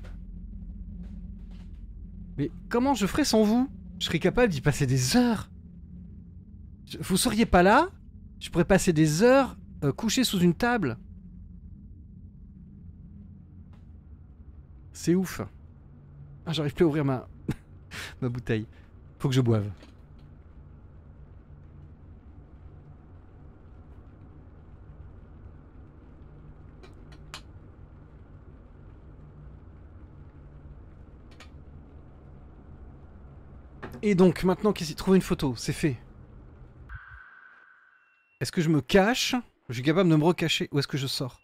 Mais comment je ferais sans vous? Je serais capable d'y passer des heures. Je... Vous seriez pas là? Je pourrais passer des heures euh, couché sous une table. C'est ouf. Ah, j'arrive plus à ouvrir ma... ma bouteille. Faut que je boive. Et donc, maintenant, qu'est-ce qu'il trouve une photo? C'est fait. Est-ce que je me cache? Je suis capable de me recacher. Ou est-ce que je sors?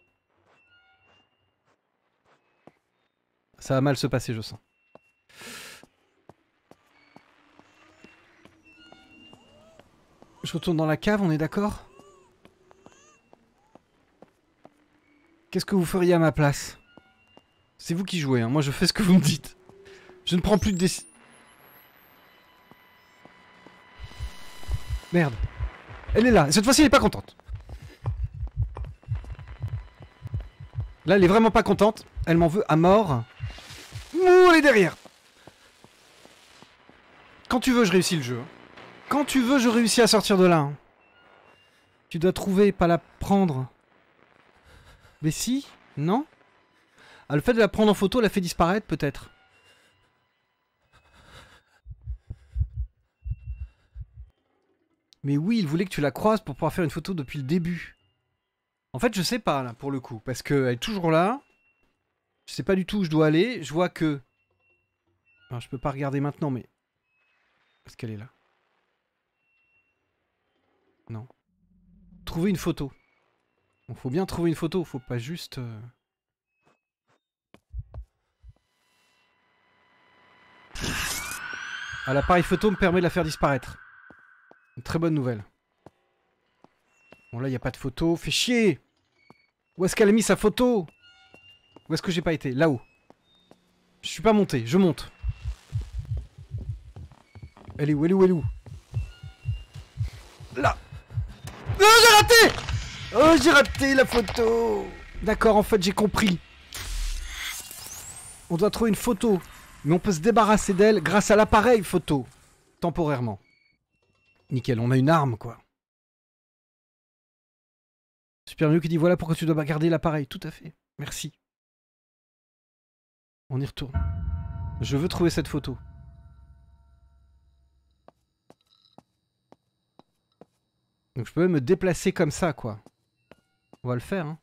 Ça va mal se passer, je sens. Je retourne dans la cave, on est d'accord? Qu'est-ce que vous feriez à ma place? C'est vous qui jouez, hein. Moi je fais ce que vous me dites. Je ne prends plus de décision. Merde. Elle est là. Cette fois-ci, elle est pas contente. Là, elle est vraiment pas contente. Elle m'en veut à mort. Ouh, elle est derrière. Quand tu veux, je réussis le jeu. Quand tu veux, je réussis à sortir de là. Tu dois trouver, pas la prendre. Mais si? Non? Ah, le fait de la prendre en photo l'a fait disparaître, peut-être. Mais oui, il voulait que tu la croises pour pouvoir faire une photo depuis le début. En fait, je sais pas, là, pour le coup. Parce qu'elle est toujours là. Je sais pas du tout où je dois aller. Je vois que... Alors, je peux pas regarder maintenant, mais... Est-ce qu'elle est là? Non. Trouver une photo. Il faut bien trouver une photo. Faut pas juste... Euh... Ah, l'appareil photo me permet de la faire disparaître. Une très bonne nouvelle. Bon, là, il n'y a pas de photo. Fais chier! Où est-ce qu'elle a mis sa photo? Où est-ce que j'ai pas été? Là-haut. Je suis pas monté. Je monte. Elle est où? Elle est où? Elle est où? Là! Oh, j'ai raté! Oh, j'ai raté la photo! D'accord, en fait, j'ai compris. On doit trouver une photo. Mais on peut se débarrasser d'elle grâce à l'appareil photo. Temporairement. Nickel, on a une arme, quoi. Super mieux qui dit voilà pourquoi tu dois garder l'appareil. Tout à fait. Merci. On y retourne. Je veux trouver cette photo. Donc je peux même me déplacer comme ça, quoi. On va le faire, hein.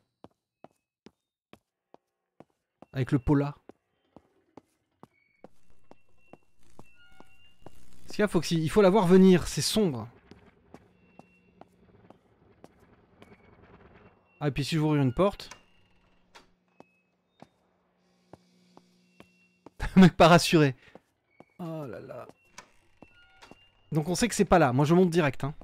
Avec le pola. Parce qu'il faut, il faut la voir venir, c'est sombre. Ah, et puis si je vous ouvre une porte... Le mec pas rassuré. Oh là là. Donc on sait que c'est pas là. Moi je monte direct, hein.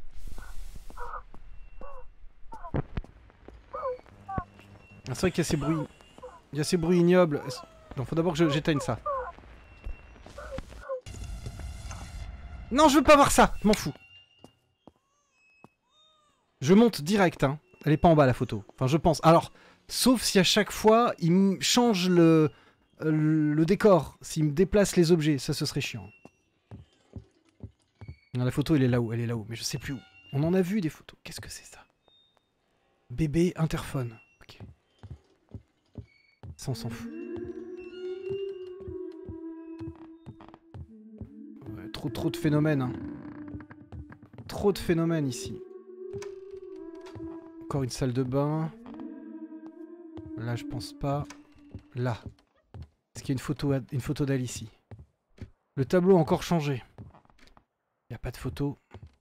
C'est vrai qu'il y a ces bruits... Il y a ces bruits ignobles. Donc faut d'abord que j'éteigne ça. Non, je veux pas voir ça. Je m'en fous. Je monte direct, hein. Elle est pas en bas, la photo. Enfin, je pense. Alors, sauf si à chaque fois, il me change le, le décor. S'il me déplace les objets. Ça, ce serait chiant. Non, la photo, elle est là-haut. Elle est là-haut. Mais je sais plus où. On en a vu des photos. Qu'est-ce que c'est, ça? Bébé interphone. Ok. Ça, on s'en fout. Ouais, trop, trop de phénomènes, hein. Trop de phénomènes, ici. Encore une salle de bain. Là, je pense pas. Là. Est-ce qu'il y a une photo, une photo d'elle ici? Le tableau a encore changé. Il n'y a pas de photo.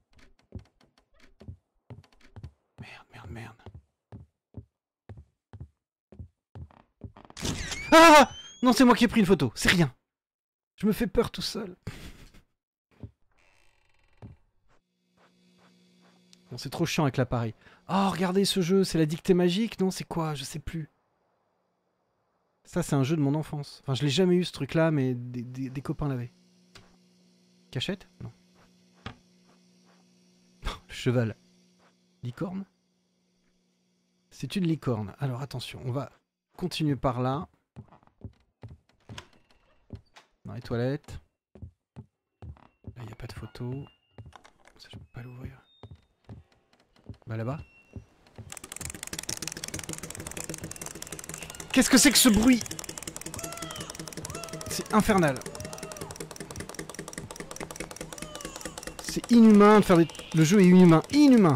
Merde, merde, merde. Ah! Non, c'est moi qui ai pris une photo. C'est rien. Je me fais peur tout seul. Bon, c'est trop chiant avec l'appareil. Oh, regardez ce jeu, c'est la dictée magique? Non, c'est quoi? Je sais plus. Ça, c'est un jeu de mon enfance. Enfin, je l'ai jamais eu ce truc-là, mais des, des, des copains l'avaient. Cachette? Non. Le cheval. Licorne? C'est une licorne. Alors, attention, on va continuer par là. Dans les toilettes. Là, il n'y a pas de photo. Ça, je peux pas l'ouvrir. Bah, là-bas. Qu'est-ce que c'est que ce bruit? C'est infernal. C'est inhumain de faire des... Le jeu est inhumain. Inhumain.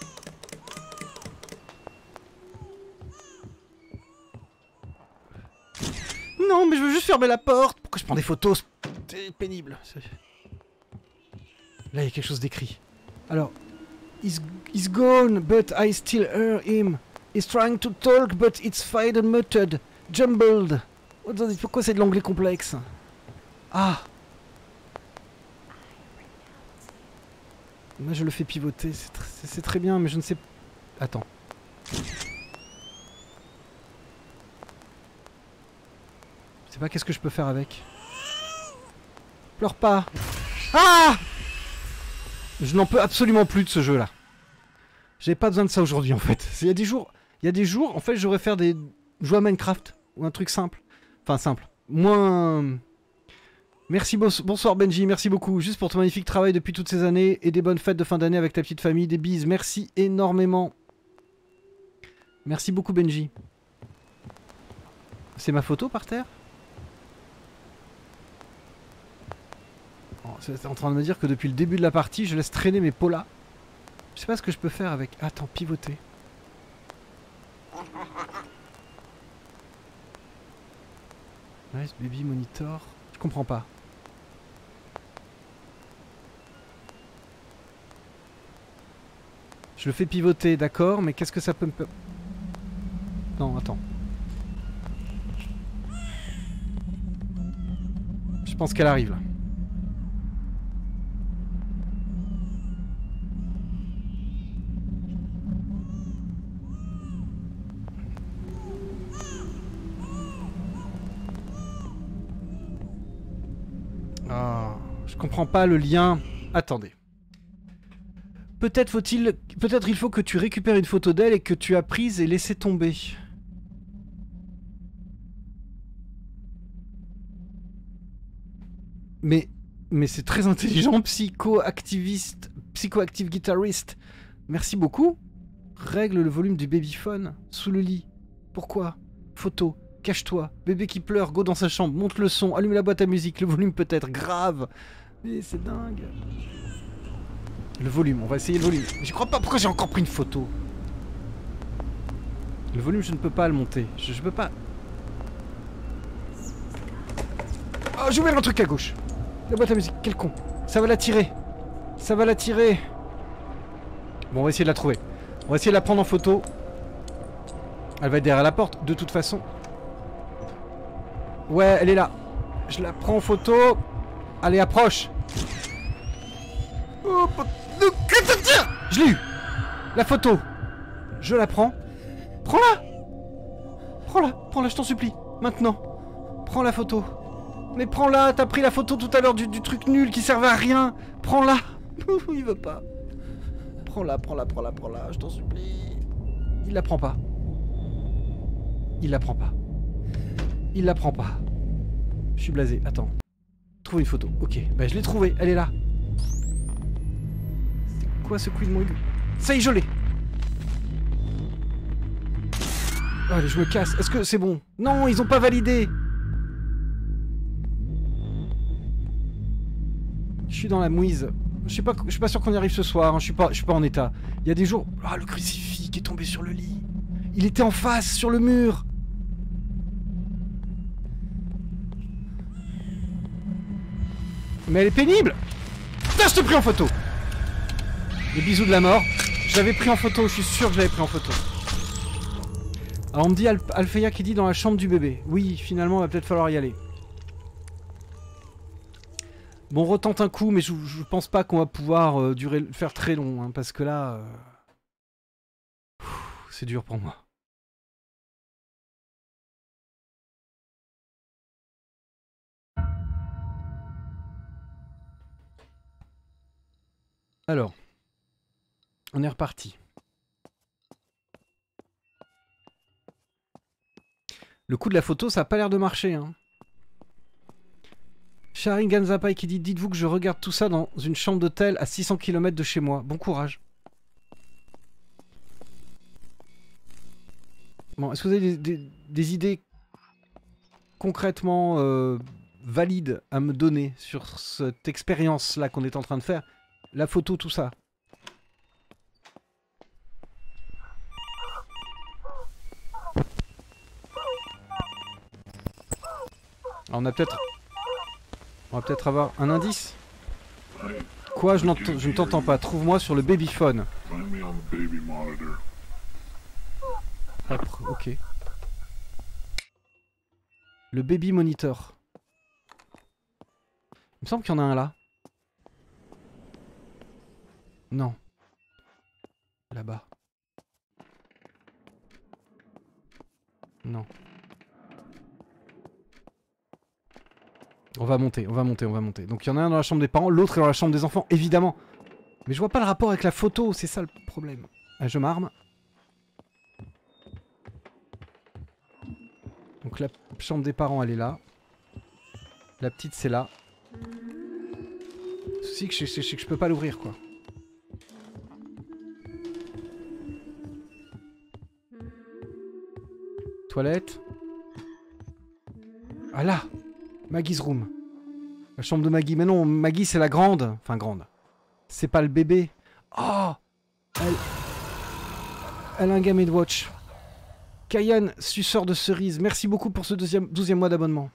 Non, mais je veux juste fermer la porte. Pourquoi je prends des photos? C'est pénible. Là, il y a quelque chose d'écrit. Alors... He's, he's gone, but I still hear him. He's trying to talk, but it's fade and muttered. Jumbled. Pourquoi c'est de l'anglais complexe? Ah! Là, je le fais pivoter. C'est tr c'est très bien, mais je ne sais... Attends. Je sais pas qu'est-ce que je peux faire avec. Pleure pas. Ah! Je n'en peux absolument plus de ce jeu-là. J'avais pas besoin de ça aujourd'hui, en fait. Il y a des jours... Il y a des jours, en fait, j'aurais faire des... Jouer à Minecraft. Ou un truc simple. Enfin, simple. Moins... Merci, bonsoir Benji, merci beaucoup. Juste pour ton magnifique travail depuis toutes ces années. Et des bonnes fêtes de fin d'année avec ta petite famille. Des bises, merci énormément. Merci beaucoup Benji. C'est ma photo par terre? C'est en train de me dire que depuis le début de la partie, je laisse traîner mes polas. Je sais pas ce que je peux faire avec... Attends, pivoter. Nice baby monitor. Je comprends pas. Je le fais pivoter, d'accord, mais qu'est-ce que ça peut me... Non, attends. Je pense qu'elle arrive là. Oh, je comprends pas le lien. Attendez. Peut-être faut-il... Peut-être il faut que tu récupères une photo d'elle et que tu as prise et laissé tomber. Mais... Mais c'est très intelligent, psychoactiviste... Psychoactive guitariste. Merci beaucoup. Règle le volume du babyphone. Sous le lit. Pourquoi? Photo. Cache-toi. Bébé qui pleure, go dans sa chambre. Monte le son. Allume la boîte à musique. Le volume peut être grave. Mais c'est dingue. Le volume, on va essayer le volume. J'y crois pas, pourquoi j'ai encore pris une photo? Le volume, je ne peux pas le monter. Je, je peux pas... Oh, j'ai ouvert un truc à gauche. La boîte à musique, quel con. Ça va la tirer. Ça va la tirer. Bon, on va essayer de la trouver. On va essayer de la prendre en photo. Elle va être derrière la porte, de toute façon. Ouais, elle est là. Je la prends en photo. Allez, approche. Oh, je l'ai eu. La photo. Je la prends. Prends-la. Prends-la. Prends-la, je t'en supplie. Maintenant. Prends la photo. Mais prends-la, t'as pris la photo tout à l'heure du, du truc nul qui servait à rien. Prends-la. Il veut pas. Prends-la, prends-la, prends-la, prends-la, je t'en supplie. Il la prend pas. Il la prend pas. Il la prend pas. Je suis blasé, attends. Trouve une photo, ok. Bah je l'ai trouvée, elle est là. C'est quoi ce coup de mon aigu? Ça y est, je l'ai. Allez, je me casse. Est-ce que c'est bon? Non, ils ont pas validé. Je suis dans la mouise. Je suis pas, je suis pas sûr qu'on y arrive ce soir. Hein. Je suis pas, je suis pas en état. Il y a des jours. Ah, le crucifix qui est tombé sur le lit. Il était en face, sur le mur. Mais elle est pénible. Putain, je t'ai pris en photo. Les bisous de la mort. J'avais pris en photo. Je suis sûr que j'avais pris en photo. Alors on me dit Al Alfeya qui dit dans la chambre du bébé. Oui, finalement, il va peut-être falloir y aller. Bon, on retente un coup, mais je, je pense pas qu'on va pouvoir euh, durer, faire très long, hein, parce que là, euh... c'est dur pour moi. Alors, on est reparti. Le coup de la photo, ça a pas l'air de marcher, hein. Sharingan Zapai qui dit « Dites-vous que je regarde tout ça dans une chambre d'hôtel à six cents kilomètres de chez moi. Bon courage. » Bon, est-ce que vous avez des, des, des idées concrètement euh, valides à me donner sur cette expérience-là qu'on est en train de faire? La photo, tout ça. Alors on a peut-être... On va peut-être avoir un indice. Quoi? Je, je ne t'entends pas. Trouve-moi sur le babyphone. Ok. Le baby monitor. Il me semble qu'il y en a un là. Non. Là-bas. Non. On va monter, on va monter, on va monter. Donc il y en a un dans la chambre des parents, l'autre est dans la chambre des enfants, évidemment. Mais je vois pas le rapport avec la photo, c'est ça le problème. Ah, je m'arme. Donc la chambre des parents, elle est là. La petite, c'est là. Le souci, c'est que je, que je peux pas l'ouvrir, quoi. Toilette. Ah là! Maggie's room. La chambre de Maggie. Mais non, Maggie c'est la grande. Enfin grande. C'est pas le bébé. Oh, elle... Elle a un Game and Watch. Cayenne, suceur de cerises. Merci beaucoup pour ce deuxième, douzième mois d'abonnement.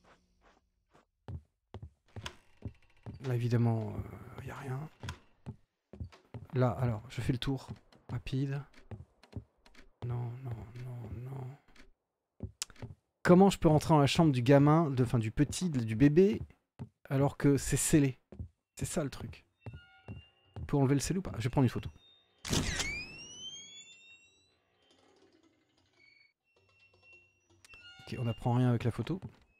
Là évidemment, il euh, n'y a rien. Là, alors, je fais le tour. Rapide. Non, non, non, non. Comment je peux rentrer dans la chambre du gamin, de, enfin du petit, du bébé, alors que c'est scellé? C'est ça le truc. On peut enlever le scellé ou pas? Je vais prendre une photo. Ok, on n'apprend rien avec la photo.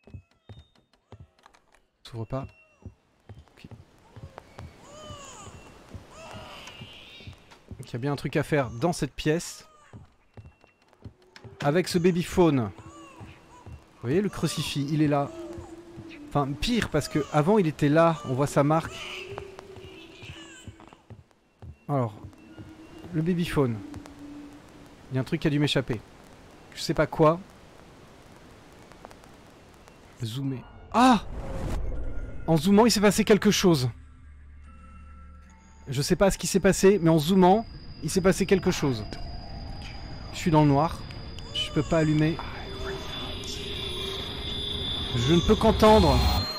S'ouvre pas. Ok. Donc il y a bien un truc à faire dans cette pièce. Avec ce babyphone. Vous voyez le crucifix, il est là. Enfin, pire, parce que avant il était là, on voit sa marque. Alors, le babyphone. Il y a un truc qui a dû m'échapper. Je sais pas quoi. Zoomer. Ah! En zoomant, il s'est passé quelque chose. Je sais pas ce qui s'est passé, mais en zoomant, il s'est passé quelque chose. Je suis dans le noir. Je peux pas allumer. Je ne peux qu'entendre.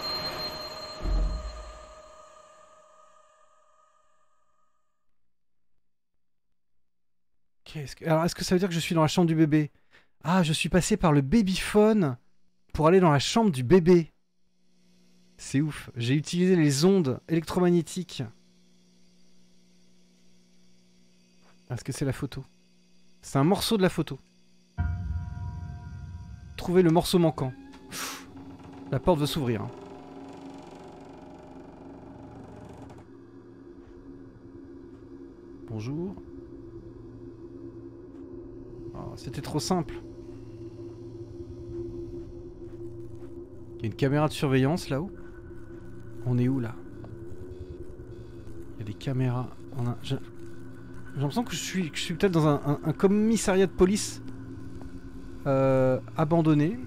Qu'est-ce que... Alors, est-ce que ça veut dire que je suis dans la chambre du bébé? Ah, je suis passé par le babyphone pour aller dans la chambre du bébé. C'est ouf. J'ai utilisé les ondes électromagnétiques. Est-ce que c'est la photo? C'est un morceau de la photo. Trouver le morceau manquant. La porte veut s'ouvrir. Hein. Bonjour. Oh, c'était trop simple. Il y a une caméra de surveillance là-haut. On est où là? Il y a des caméras. On a... J'ai l'impression que je suis, que je suis peut-être dans un, un, un commissariat de police euh, abandonné.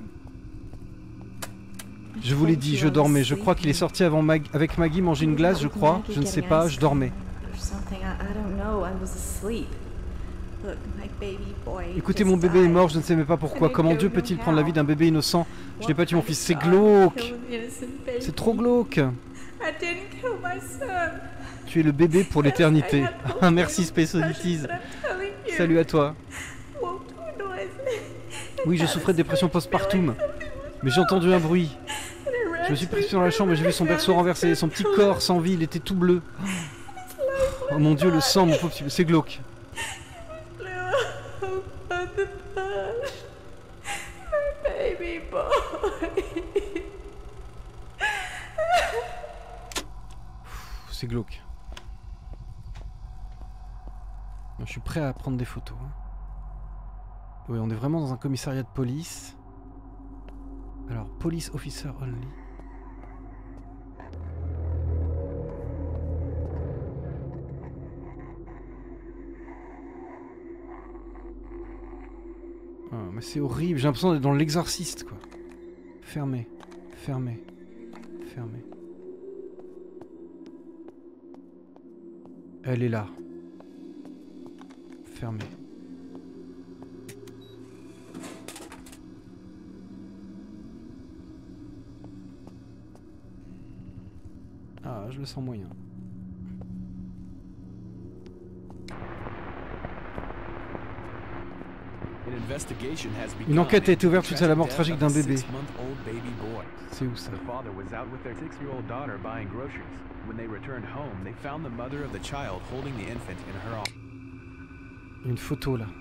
Je vous l'ai dit, je dormais. Je crois qu'il est sorti avant Mag avec Maggie manger une glace, je crois. Je ne sais pas, je dormais. Écoutez, mon bébé est mort, je ne sais même pas pourquoi. Comment Dieu peut-il prendre la vie d'un bébé innocent? Je n'ai pas tué mon fils, c'est glauque. C'est trop glauque. Tu es le bébé pour l'éternité. Merci Space Oddities. Salut à toi. Oui, je souffrais de dépression postpartum. Mais j'ai entendu un bruit. Je me suis précipité dans la chambre et j'ai vu son berceau renversé. Son petit corps sans vie, il était tout bleu. Oh mon Dieu, le sang, mon pauvre petit... C'est glauque. C'est glauque. Je suis prêt à prendre des photos. Oui, on est vraiment dans un commissariat de police. Alors, police officer only. Oh, mais c'est horrible, j'ai l'impression d'être dans l'exorciste, quoi. Fermé, fermé, fermé. Elle est là. Fermé. Ah, je le sens moyen. Une enquête a été ouverte suite à la mort tragique d'un bébé. C'est où ça? Il y a une photo là.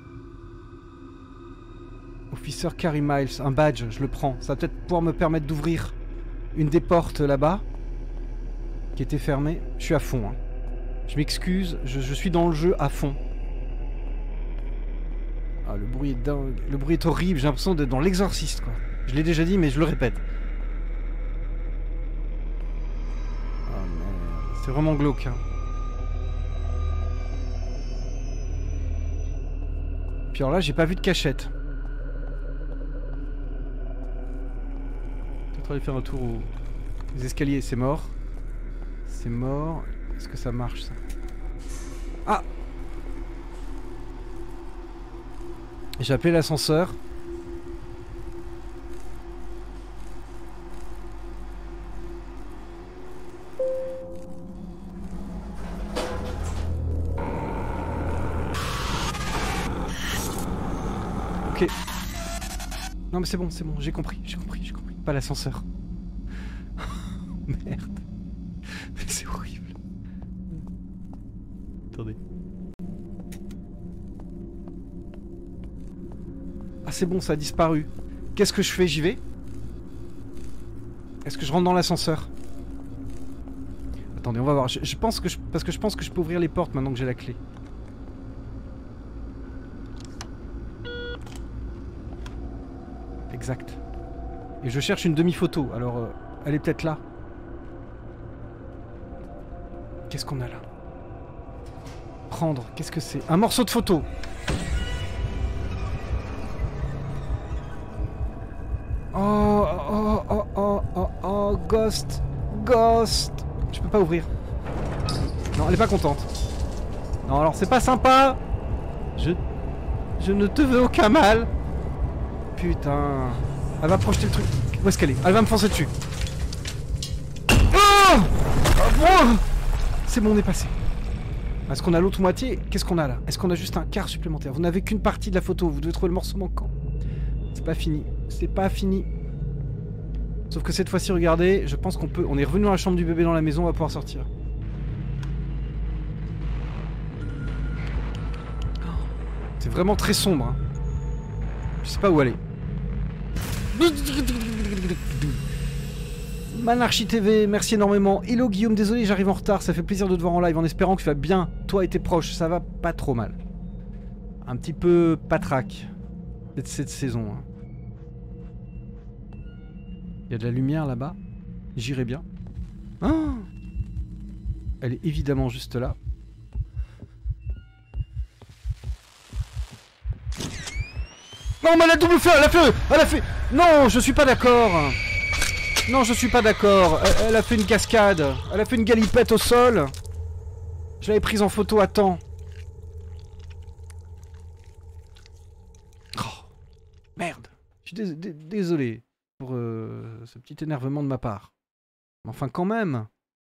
Officer Carrie Miles, un badge, je le prends. Ça va peut-être pouvoir me permettre d'ouvrir une des portes là-bas qui était fermée. Je suis à fond. Hein. Je m'excuse, je, je suis dans le jeu à fond. Ah, le bruit est dingue. Le bruit est horrible, j'ai l'impression d'être dans l'exorciste quoi. Je l'ai déjà dit mais je le répète. Oh merde, c'est vraiment glauque. Hein. Puis alors là, j'ai pas vu de cachette. Peut-être aller faire un tour aux escaliers, c'est mort. C'est mort. Est-ce que ça marche ça? Ah! J'ai appelé l'ascenseur. Ok. Non mais c'est bon, c'est bon, j'ai compris, j'ai compris, j'ai compris. Pas l'ascenseur. Merde. Mais c'est horrible. Attendez. Ah c'est bon, ça a disparu. Qu'est-ce que je fais? J'y vais? Est-ce que je rentre dans l'ascenseur? Attendez, on va voir. Je, je pense que je... Parce que je pense que je peux ouvrir les portes maintenant que j'ai la clé. Exact. Et je cherche une demi-photo, alors euh, elle est peut-être là. Qu'est-ce qu'on a là? Prendre, qu'est-ce que c'est? Un morceau de photo. Oh, oh, oh, oh, oh, oh, Ghost, Ghost. Je peux pas ouvrir. Non, elle est pas contente. Non, alors c'est pas sympa. Je... Je ne te veux aucun mal. Putain. Elle va projeter le truc. Où est-ce qu'elle est? Elle va me foncer dessus. Oh, oh, c'est bon, on est passé. Est-ce qu'on a l'autre moitié? Qu'est-ce qu'on a là? Est-ce qu'on a juste un quart supplémentaire? Vous n'avez qu'une partie de la photo. Vous devez trouver le morceau manquant. C'est pas fini. C'est pas fini. Sauf que cette fois-ci, regardez, je pense qu'on peut... On est revenu dans la chambre du bébé dans la maison, on va pouvoir sortir. C'est vraiment très sombre. Hein. Je sais pas où aller. Manarchie T V, merci énormément. Hello Guillaume, désolé, j'arrive en retard. Ça fait plaisir de te voir en live en espérant que tu vas bien. Toi et tes proches, ça va pas trop mal. Un petit peu patraque cette, cette saison. Hein. Il y a de la lumière là-bas. J'irai bien. Oh, elle est évidemment juste là. Non mais elle a double feu, elle a fait, elle a fait. Non, je suis pas d'accord. Non, je suis pas d'accord. Elle, elle a fait une cascade. Elle a fait une galipette au sol. Je l'avais prise en photo à temps. Oh, merde. Je suis dés dés désolé pour euh, ce petit énervement de ma part. Mais enfin quand même.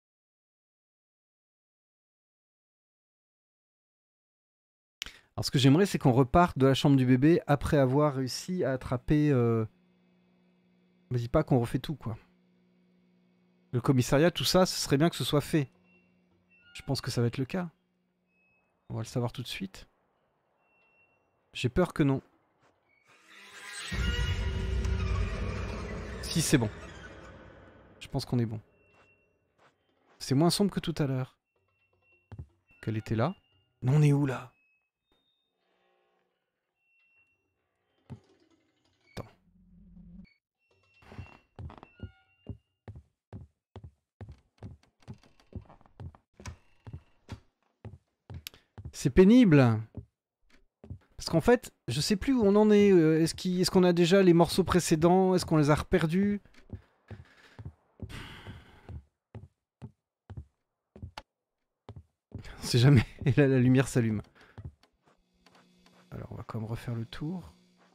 Alors ce que j'aimerais c'est qu'on reparte de la chambre du bébé après avoir réussi à attraper... Euh... Me dis pas qu'on refait tout quoi. Le commissariat, tout ça, ce serait bien que ce soit fait. Je pense que ça va être le cas. On va le savoir tout de suite. J'ai peur que non. Si c'est bon. Je pense qu'on est bon. C'est moins sombre que tout à l'heure. Qu'elle était là. Non, on est où là? Attends. C'est pénible. Parce qu'en fait, je sais plus où on en est. Est-ce qu'il, est-ce qu'on a déjà les morceaux précédents? Est-ce qu'on les a reperdus? On sait jamais. Et là, la lumière s'allume. Alors, on va quand même refaire le tour.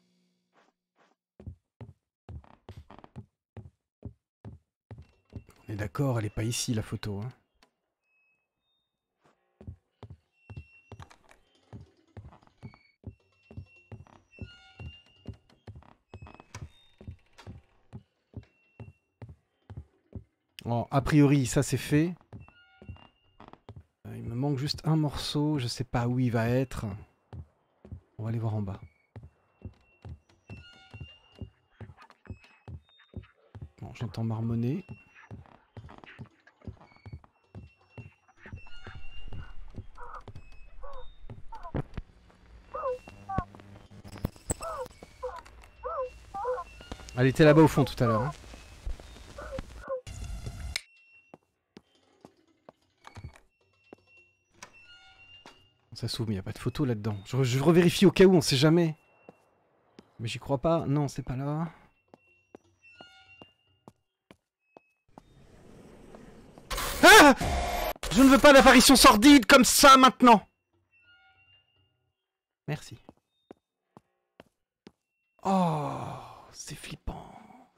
On est d'accord, elle est pas ici, la photo. Hein. Bon, a priori, ça c'est fait. Il me manque juste un morceau, je sais pas où il va être. On va aller voir en bas. Bon, j'entends marmonner. Elle était là-bas au fond tout à l'heure. Hein. Ça s'ouvre, mais il n'y a pas de photo là-dedans. Je, je revérifie au cas où, on sait jamais. Mais j'y crois pas. Non, c'est pas là. Ah! Je ne veux pas d'apparition sordide comme ça maintenant. Merci. Oh, c'est flippant.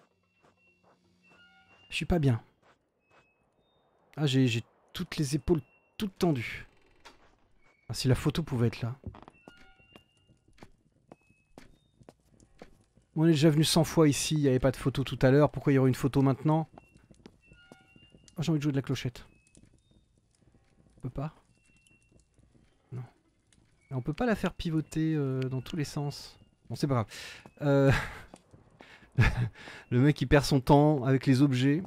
Je suis pas bien. Ah, j'ai toutes les épaules toutes tendues. Ah, si la photo pouvait être là. On est déjà venu cent fois ici, il n'y avait pas de photo tout à l'heure. Pourquoi il y aurait une photo maintenant? Oh, j'ai envie de jouer de la clochette. On peut pas? Non. Mais on peut pas la faire pivoter euh, dans tous les sens. Bon, c'est pas grave. Euh... Le mec il perd son temps avec les objets.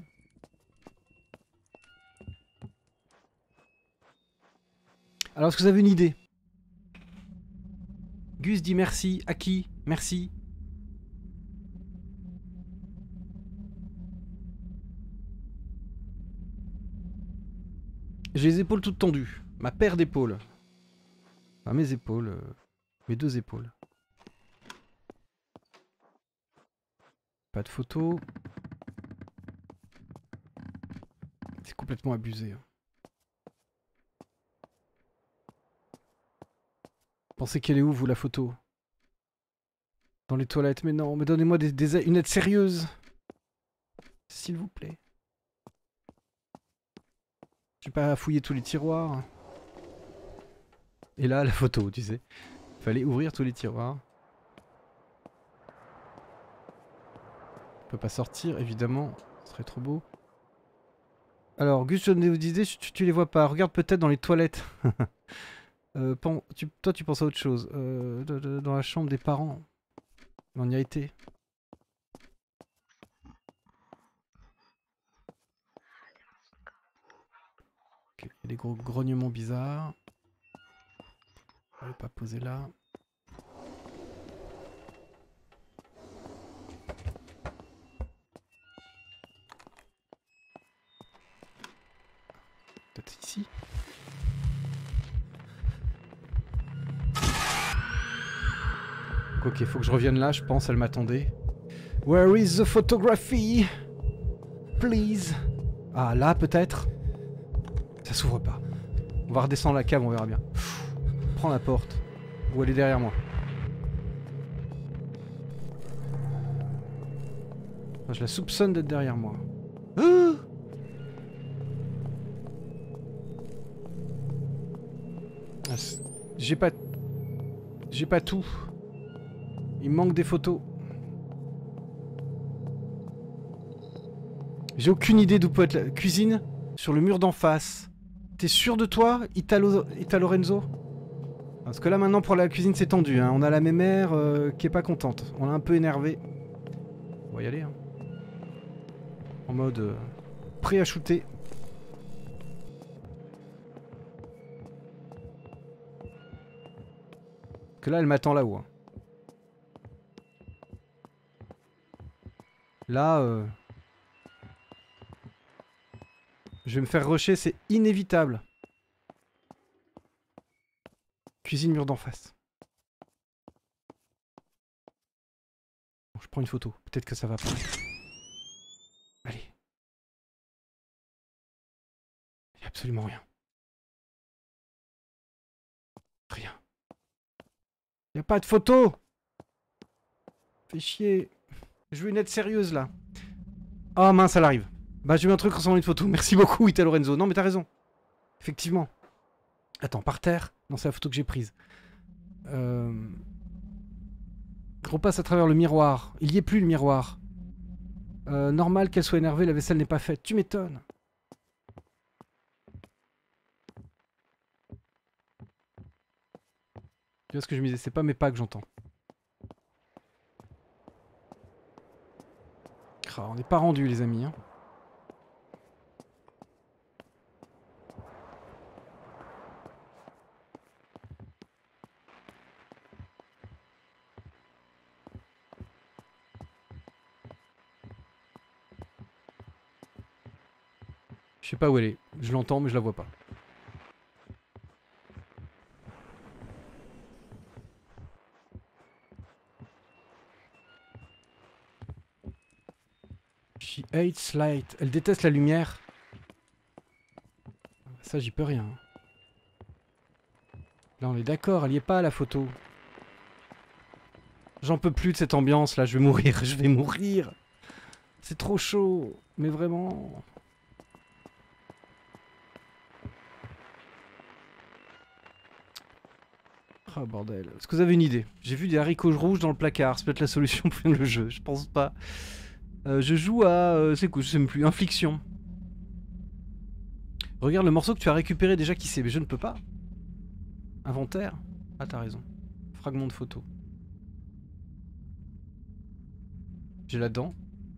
Alors, est-ce que vous avez une idée? Gus dit merci. À qui? Merci. J'ai les épaules toutes tendues. Ma paire d'épaules. Enfin, mes épaules. Euh, mes deux épaules. Pas de photo. C'est complètement abusé. Hein. Pensez qu'elle est où, vous, la photo? Dans les toilettes? Mais non, mais donnez-moi des, des, une aide sérieuse. S'il vous plaît. Je vais pas fouiller tous les tiroirs. Et là, la photo, tu sais. Fallait ouvrir tous les tiroirs. On peut pas sortir, évidemment. Ce serait trop beau. Alors, Gus, je vous disais, tu, tu les vois pas. Regarde peut-être dans les toilettes. euh, pen, tu, toi, tu penses à autre chose. Euh, de, de, dans la chambre des parents. On y a été. des gros grognements bizarres. On va pas poser là. Peut-être ici. Ok, faut que je revienne là, je pense, elle m'attendait. Where is the photography? Please. Ah, là, peut-être? Ça s'ouvre pas. On va redescendre la cave, on verra bien. Prends la porte. Ou elle est derrière moi. Enfin, je la soupçonne d'être derrière moi. Ah, ah, j'ai pas... J'ai pas tout. Il me manque des photos. J'ai aucune idée d'où peut être la cuisine. Sur le mur d'en face. T'es sûr de toi, Italo, Italo Renzo? Parce que là maintenant pour la cuisine c'est tendu. Hein. On a la mémère euh, qui est pas contente. On l'a un peu énervé. On va y aller. Hein. En mode euh, prêt à shooter. Que là elle m'attend là-haut. Hein. Là, euh, je vais me faire rusher, c'est inévitable. Cuisine mur d'en face. Bon, je prends une photo, peut-être que ça va pas. Allez. Il n'y a absolument rien. Rien. Il n'y a pas de photo. Fais chier. Je veux une aide sérieuse là. Oh mince, elle arrive. Bah j'ai eu un truc ressemblant à une photo. Merci beaucoup Italo Renzo. Non mais t'as raison. Effectivement. Attends, par terre. Non, c'est la photo que j'ai prise. Euh... Repasse à travers le miroir. Il y est plus le miroir. Euh, normal qu'elle soit énervée, la vaisselle n'est pas faite. Tu m'étonnes. Tu vois ce que je me disais, c'est pas mes pas que j'entends. Ah, on n'est pas rendu les amis. Hein. Je sais pas où elle est. Je l'entends mais je la vois pas. She hates light. Elle déteste la lumière. Ça, j'y peux rien. Là, on est d'accord, elle y est pas, la photo. J'en peux plus de cette ambiance, là. Je vais mourir, je vais mourir. C'est trop chaud. Mais vraiment... Oh, bordel. Est-ce que vous avez une idée? J'ai vu des haricots rouges dans le placard. C'est peut-être la solution pour le jeu. Je pense pas. Euh, je joue à... Euh, c'est quoi? Je sais même plus. Infliction. Regarde le morceau que tu as récupéré déjà, qui sait? Mais je ne peux pas. Inventaire. Ah, t'as raison. Fragment de photo. J'ai la dent.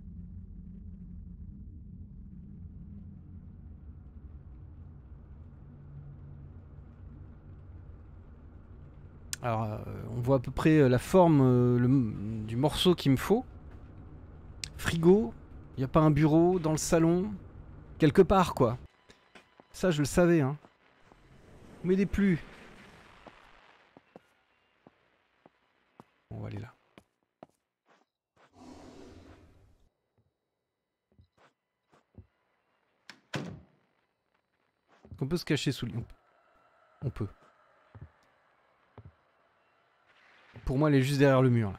Alors, euh, on voit à peu près la forme euh, le, du morceau qu'il me faut. Frigo. Il n'y a pas un bureau dans le salon. Quelque part, quoi. Ça, je le savais, hein. Où m'aidez plus. On va aller là. On peut se cacher sous le... On peut. Pour moi, elle est juste derrière le mur, là.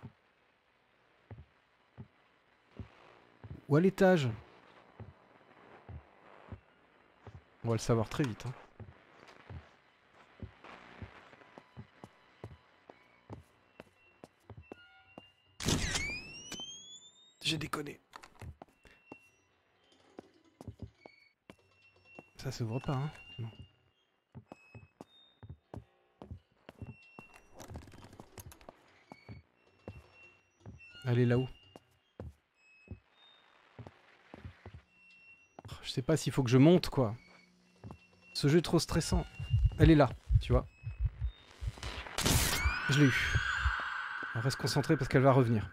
Ou à l'étage. On va le savoir très vite, hein. J'ai déconné. Ça s'ouvre pas, hein. Non. Elle est là-haut. Je sais pas s'il faut que je monte, quoi. Ce jeu est trop stressant. Elle est là, tu vois. Je l'ai eu. On reste concentré parce qu'elle va revenir.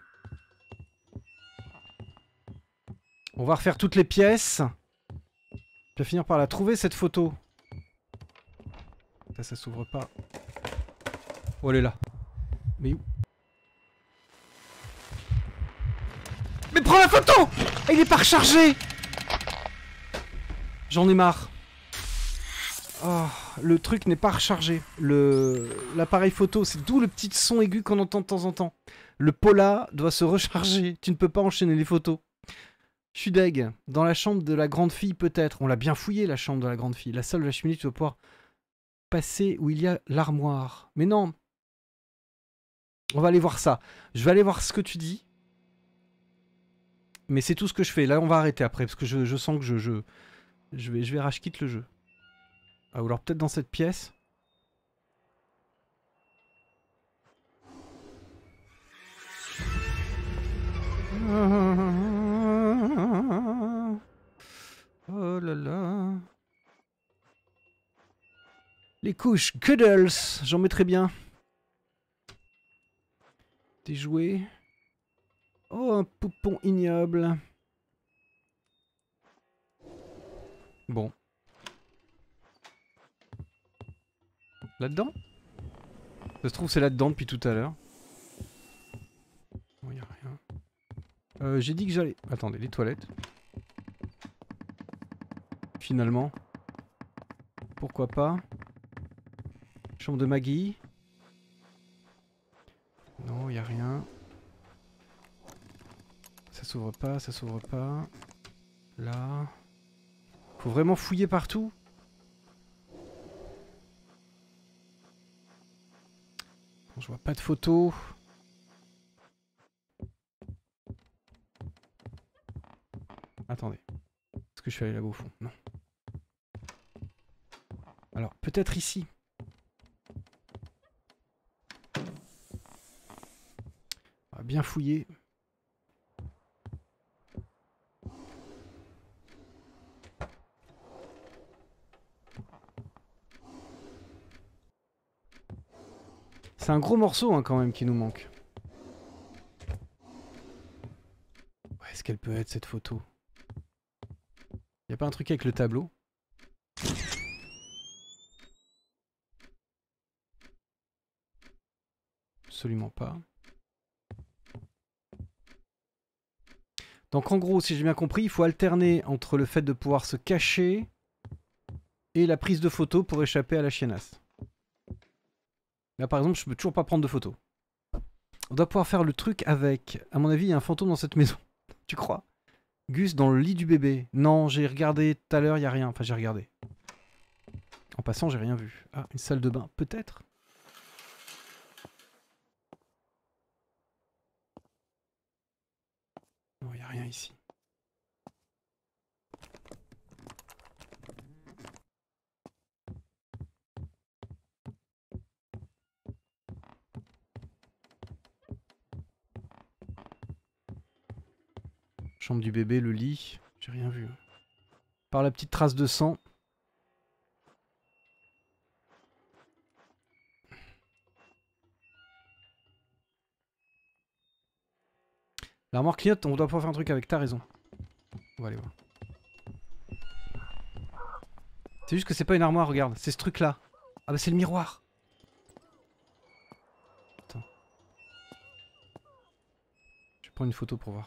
On va refaire toutes les pièces. Puis finir par la trouver cette photo. Ça, ça s'ouvre pas. Oh, elle est là. Mais où? Mais prends la photo! Il est pas rechargé! J'en ai marre. Oh, le truc n'est pas rechargé. Le l'appareil photo, c'est d'où le petit son aigu qu'on entend de temps en temps. Le Pola doit se recharger. Tu ne peux pas enchaîner les photos. Je suis deg. Dans la chambre de la grande fille, peut-être. On l'a bien fouillé, la chambre de la grande fille. La salle de la cheminée, tu vas pouvoir passer où il y a l'armoire. Mais non. On va aller voir ça. Je vais aller voir ce que tu dis. Mais c'est tout ce que je fais. Là, on va arrêter après. Parce que je, je sens que je, je, je vais, je vais rage quitte le jeu. Ah, ou alors peut-être dans cette pièce. Oh là là. Les couches Cuddles. J'en mettrai bien. Des jouets. Oh, un poupon ignoble. Bon. Là-dedans? Ça se trouve c'est là-dedans depuis tout à l'heure. Bon, y a rien. Euh, j'ai dit que j'allais... Attendez, les toilettes. Finalement. Pourquoi pas? Chambre de Maggie. Non, y a rien. Ça s'ouvre pas, ça s'ouvre pas. Là. Faut vraiment fouiller partout. Bon, je vois pas de photos. Attendez. Est-ce que je suis allé là-bas au fond? Non. Alors, peut-être ici. On va bien fouiller. C'est un gros morceau hein, quand même qui nous manque. Où est-ce qu'elle peut être cette photo? Y a pas un truc avec le tableau? Absolument pas. Donc en gros, si j'ai bien compris, il faut alterner entre le fait de pouvoir se cacher et la prise de photo pour échapper à la chiennasse. Là par exemple, je peux toujours pas prendre de photo. On doit pouvoir faire le truc avec... À mon avis, il y a un fantôme dans cette maison. Tu crois? Gus dans le lit du bébé. Non, j'ai regardé tout à l'heure, il n'y a rien. Enfin, j'ai regardé. En passant, j'ai rien vu. Ah, une salle de bain, peut-être? Non, il n'y a rien ici. Chambre du bébé, le lit. J'ai rien vu. Par la petite trace de sang. L'armoire clignote, on doit pouvoir faire un truc avec, t'as raison. On va aller voir. C'est juste que c'est pas une armoire, regarde. C'est ce truc là. Ah bah c'est le miroir. Attends. Je vais prendre une photo pour voir.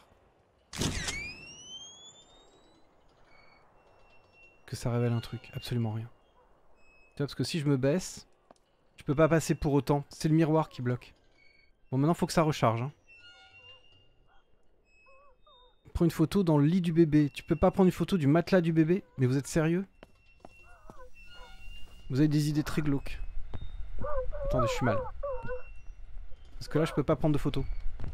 Que ça révèle un truc, absolument rien. Tu vois, parce que si je me baisse, je peux pas passer pour autant. C'est le miroir qui bloque. Bon, maintenant faut que ça recharge. Hein. Prends une photo dans le lit du bébé. Tu peux pas prendre une photo du matelas du bébé? Mais vous êtes sérieux? Vous avez des idées très glauques. Attendez, je suis mal. Parce que là, je peux pas prendre de photo.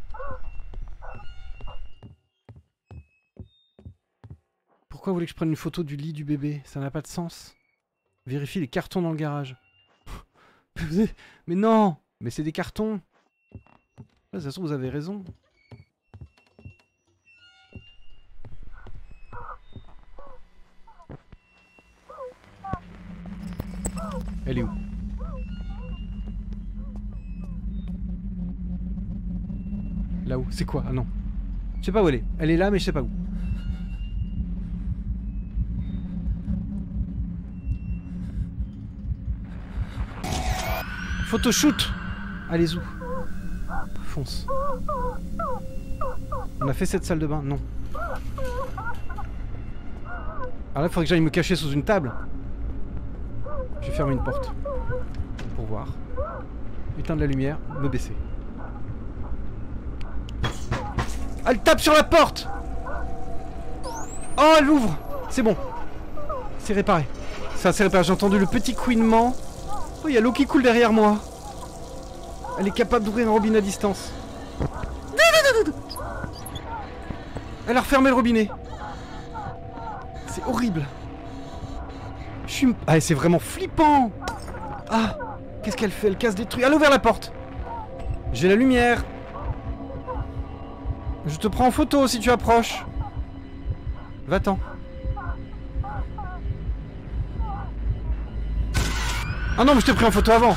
Pourquoi vous voulez que je prenne une photo du lit du bébé? Ça n'a pas de sens. Vérifie les cartons dans le garage. Mais non! Mais c'est des cartons! Là, ça se trouve, vous avez raison. Elle est où? Là où? C'est quoi? Ah non. Je sais pas où elle est. Elle est là, mais je sais pas où. Photoshoot! Allez-y. Fonce. On a fait cette salle de bain? Non. Alors là, il faudrait que j'aille me cacher sous une table. Je vais fermer une porte. Pour voir. Éteindre la lumière, me baisser. Elle tape sur la porte! Oh, elle l'ouvre! C'est bon. C'est réparé. Ça, c'est réparé. J'ai entendu le petit couinement. Oh, il y a l'eau qui coule derrière moi. Elle est capable d'ouvrir un robinet à distance. Elle a refermé le robinet. C'est horrible. Je suis... Ah, c'est vraiment flippant. Ah, qu'est-ce qu'elle fait? Elle casse des trucs. Elle a ouvert la porte. J'ai la lumière. Je te prends en photo si tu approches. Va-t'en. Ah non, mais je t'ai pris en photo avant.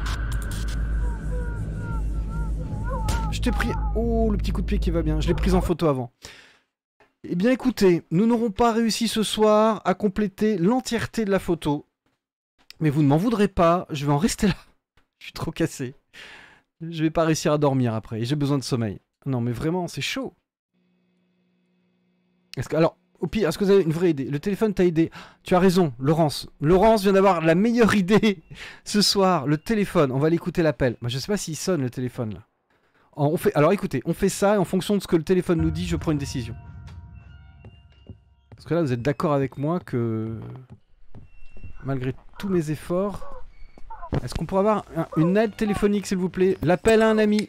Je t'ai pris... Oh, le petit coup de pied qui va bien. Je l'ai prise en photo avant. Eh bien, écoutez, nous n'aurons pas réussi ce soir à compléter l'entièreté de la photo. Mais vous ne m'en voudrez pas. Je vais en rester là. Je suis trop cassé. Je vais pas réussir à dormir après. Et j'ai besoin de sommeil. Non, mais vraiment, c'est chaud. Est-ce que... Alors, au pire, est-ce que vous avez une vraie idée? Le téléphone t'a aidé. Tu as raison, Laurence. Laurence vient d'avoir la meilleure idée ce soir. Le téléphone, on va l'écouter l'appel. Moi, je sais pas s'il sonne le téléphone là. On fait... Alors écoutez, on fait ça et en fonction de ce que le téléphone nous dit, je prends une décision. Parce que là, vous êtes d'accord avec moi que... Malgré tous mes efforts... Est-ce qu'on pourrait avoir un... une aide téléphonique, s'il vous plaît? L'appel à un ami.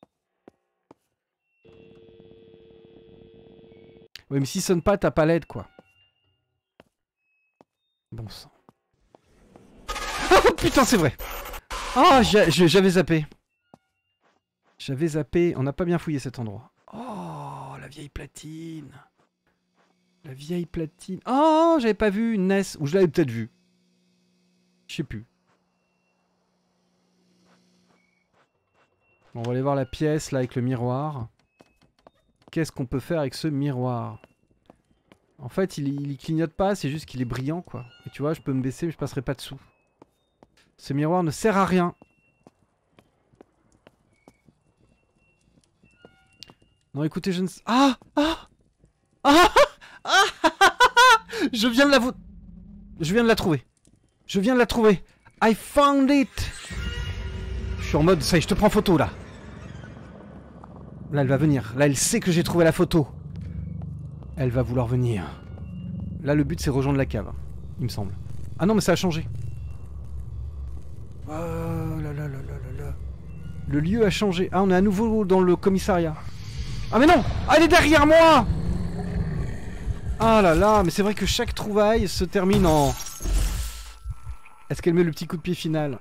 Oui, mais s'il sonne pas, t'as pas l'aide, quoi. Bon sang. Oh putain, c'est vrai. Oh, j'avais zappé. J'avais zappé. On n'a pas bien fouillé cet endroit. Oh, la vieille platine. La vieille platine. Oh, j'avais pas vu une N E S. Ou je l'avais peut-être vue. Je sais plus. Bon, on va aller voir la pièce, là, avec le miroir. Qu'est-ce qu'on peut faire avec ce miroir? En fait, il, il clignote pas, c'est juste qu'il est brillant, quoi. Et tu vois, je peux me baisser, mais je passerai pas dessous. Ce miroir ne sert à rien. Non, écoutez, je ne... Ah Ah Ah Ah Je viens de la... Je viens de la trouver. Je viens de la trouver. I found it. Je suis en mode, ça y est, je te prends photo, là. Là, elle va venir. Là, elle sait que j'ai trouvé la photo. Elle va vouloir venir. Là, le but, c'est rejoindre la cave. Il me semble. Ah non, mais ça a changé. Oh là là là là là là. Le lieu a changé. Ah, on est à nouveau dans le commissariat. Ah mais non! Ah, elle est derrière moi! Ah là là, mais c'est vrai que chaque trouvaille se termine en... Est-ce qu'elle met le petit coup de pied final?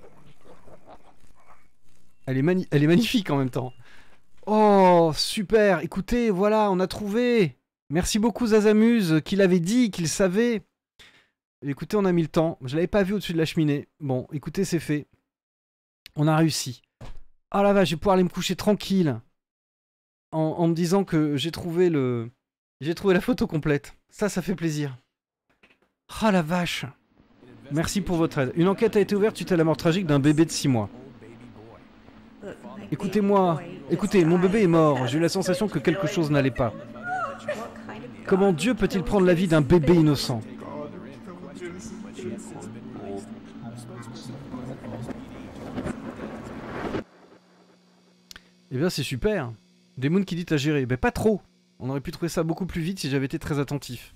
Elle est, mani... elle est magnifique en même temps. Oh, super! Écoutez, voilà, on a trouvé! Merci beaucoup Zazamuse, qui l'avait dit, qu'il savait. Écoutez, on a mis le temps. Je l'avais pas vu au-dessus de la cheminée. Bon, écoutez, c'est fait. On a réussi. Ah la vache, je vais pouvoir aller me coucher tranquille. En, en me disant que j'ai trouvé le... J'ai trouvé la photo complète. Ça, ça fait plaisir. Ah la vache. Merci pour votre aide. Une enquête a été ouverte suite à la mort tragique d'un bébé de six mois. Écoutez-moi. Écoutez, mon bébé est mort. J'ai eu la sensation que quelque chose n'allait pas. Comment Dieu peut-il prendre la vie d'un bébé innocent? Eh bien, c'est super. Demoun qui dit à gérer. Ben, pas trop. On aurait pu trouver ça beaucoup plus vite si j'avais été très attentif.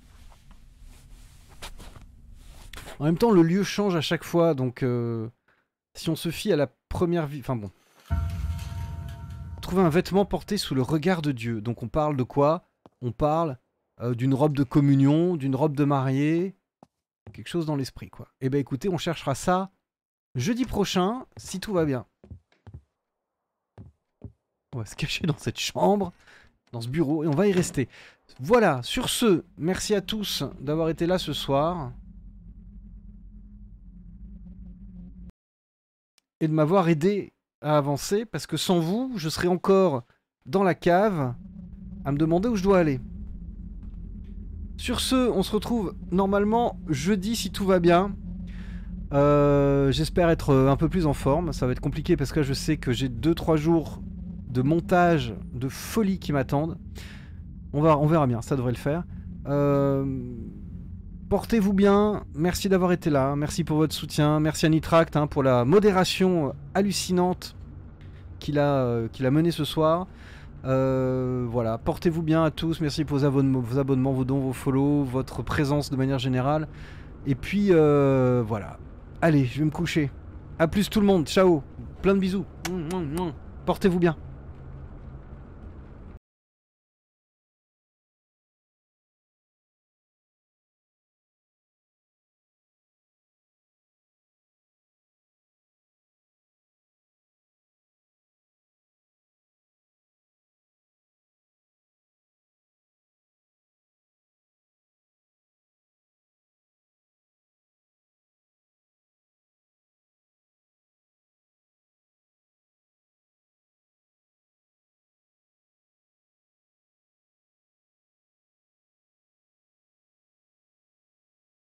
En même temps, le lieu change à chaque fois, donc... Euh, si on se fie à la première vie... Enfin bon. Trouver un vêtement porté sous le regard de Dieu. Donc on parle de quoi? On parle euh, d'une robe de communion, d'une robe de mariée. Quelque chose dans l'esprit, quoi. Eh ben écoutez, on cherchera ça jeudi prochain, si tout va bien. On va se cacher dans cette chambre, dans ce bureau, et on va y rester. Voilà, sur ce, merci à tous d'avoir été là ce soir. et de m'avoir aidé à avancer, parce que sans vous, je serais encore dans la cave à me demander où je dois aller. Sur ce, on se retrouve normalement jeudi si tout va bien. Euh, J'espère être un peu plus en forme. Ça va être compliqué parce que là, je sais que j'ai deux trois jours de montage de folie qui m'attendent. On, va, on verra bien, ça devrait le faire. Euh, Portez-vous bien, merci d'avoir été là, merci pour votre soutien, merci à Nitract hein, pour la modération hallucinante qu'il a, euh, qu'il a menée ce soir. Euh, voilà, portez-vous bien à tous, merci pour vos abonnements, vos, abonnements, vos dons, vos follow, votre présence de manière générale. Et puis euh, voilà, allez, je vais me coucher. A plus tout le monde, ciao, plein de bisous, portez-vous bien.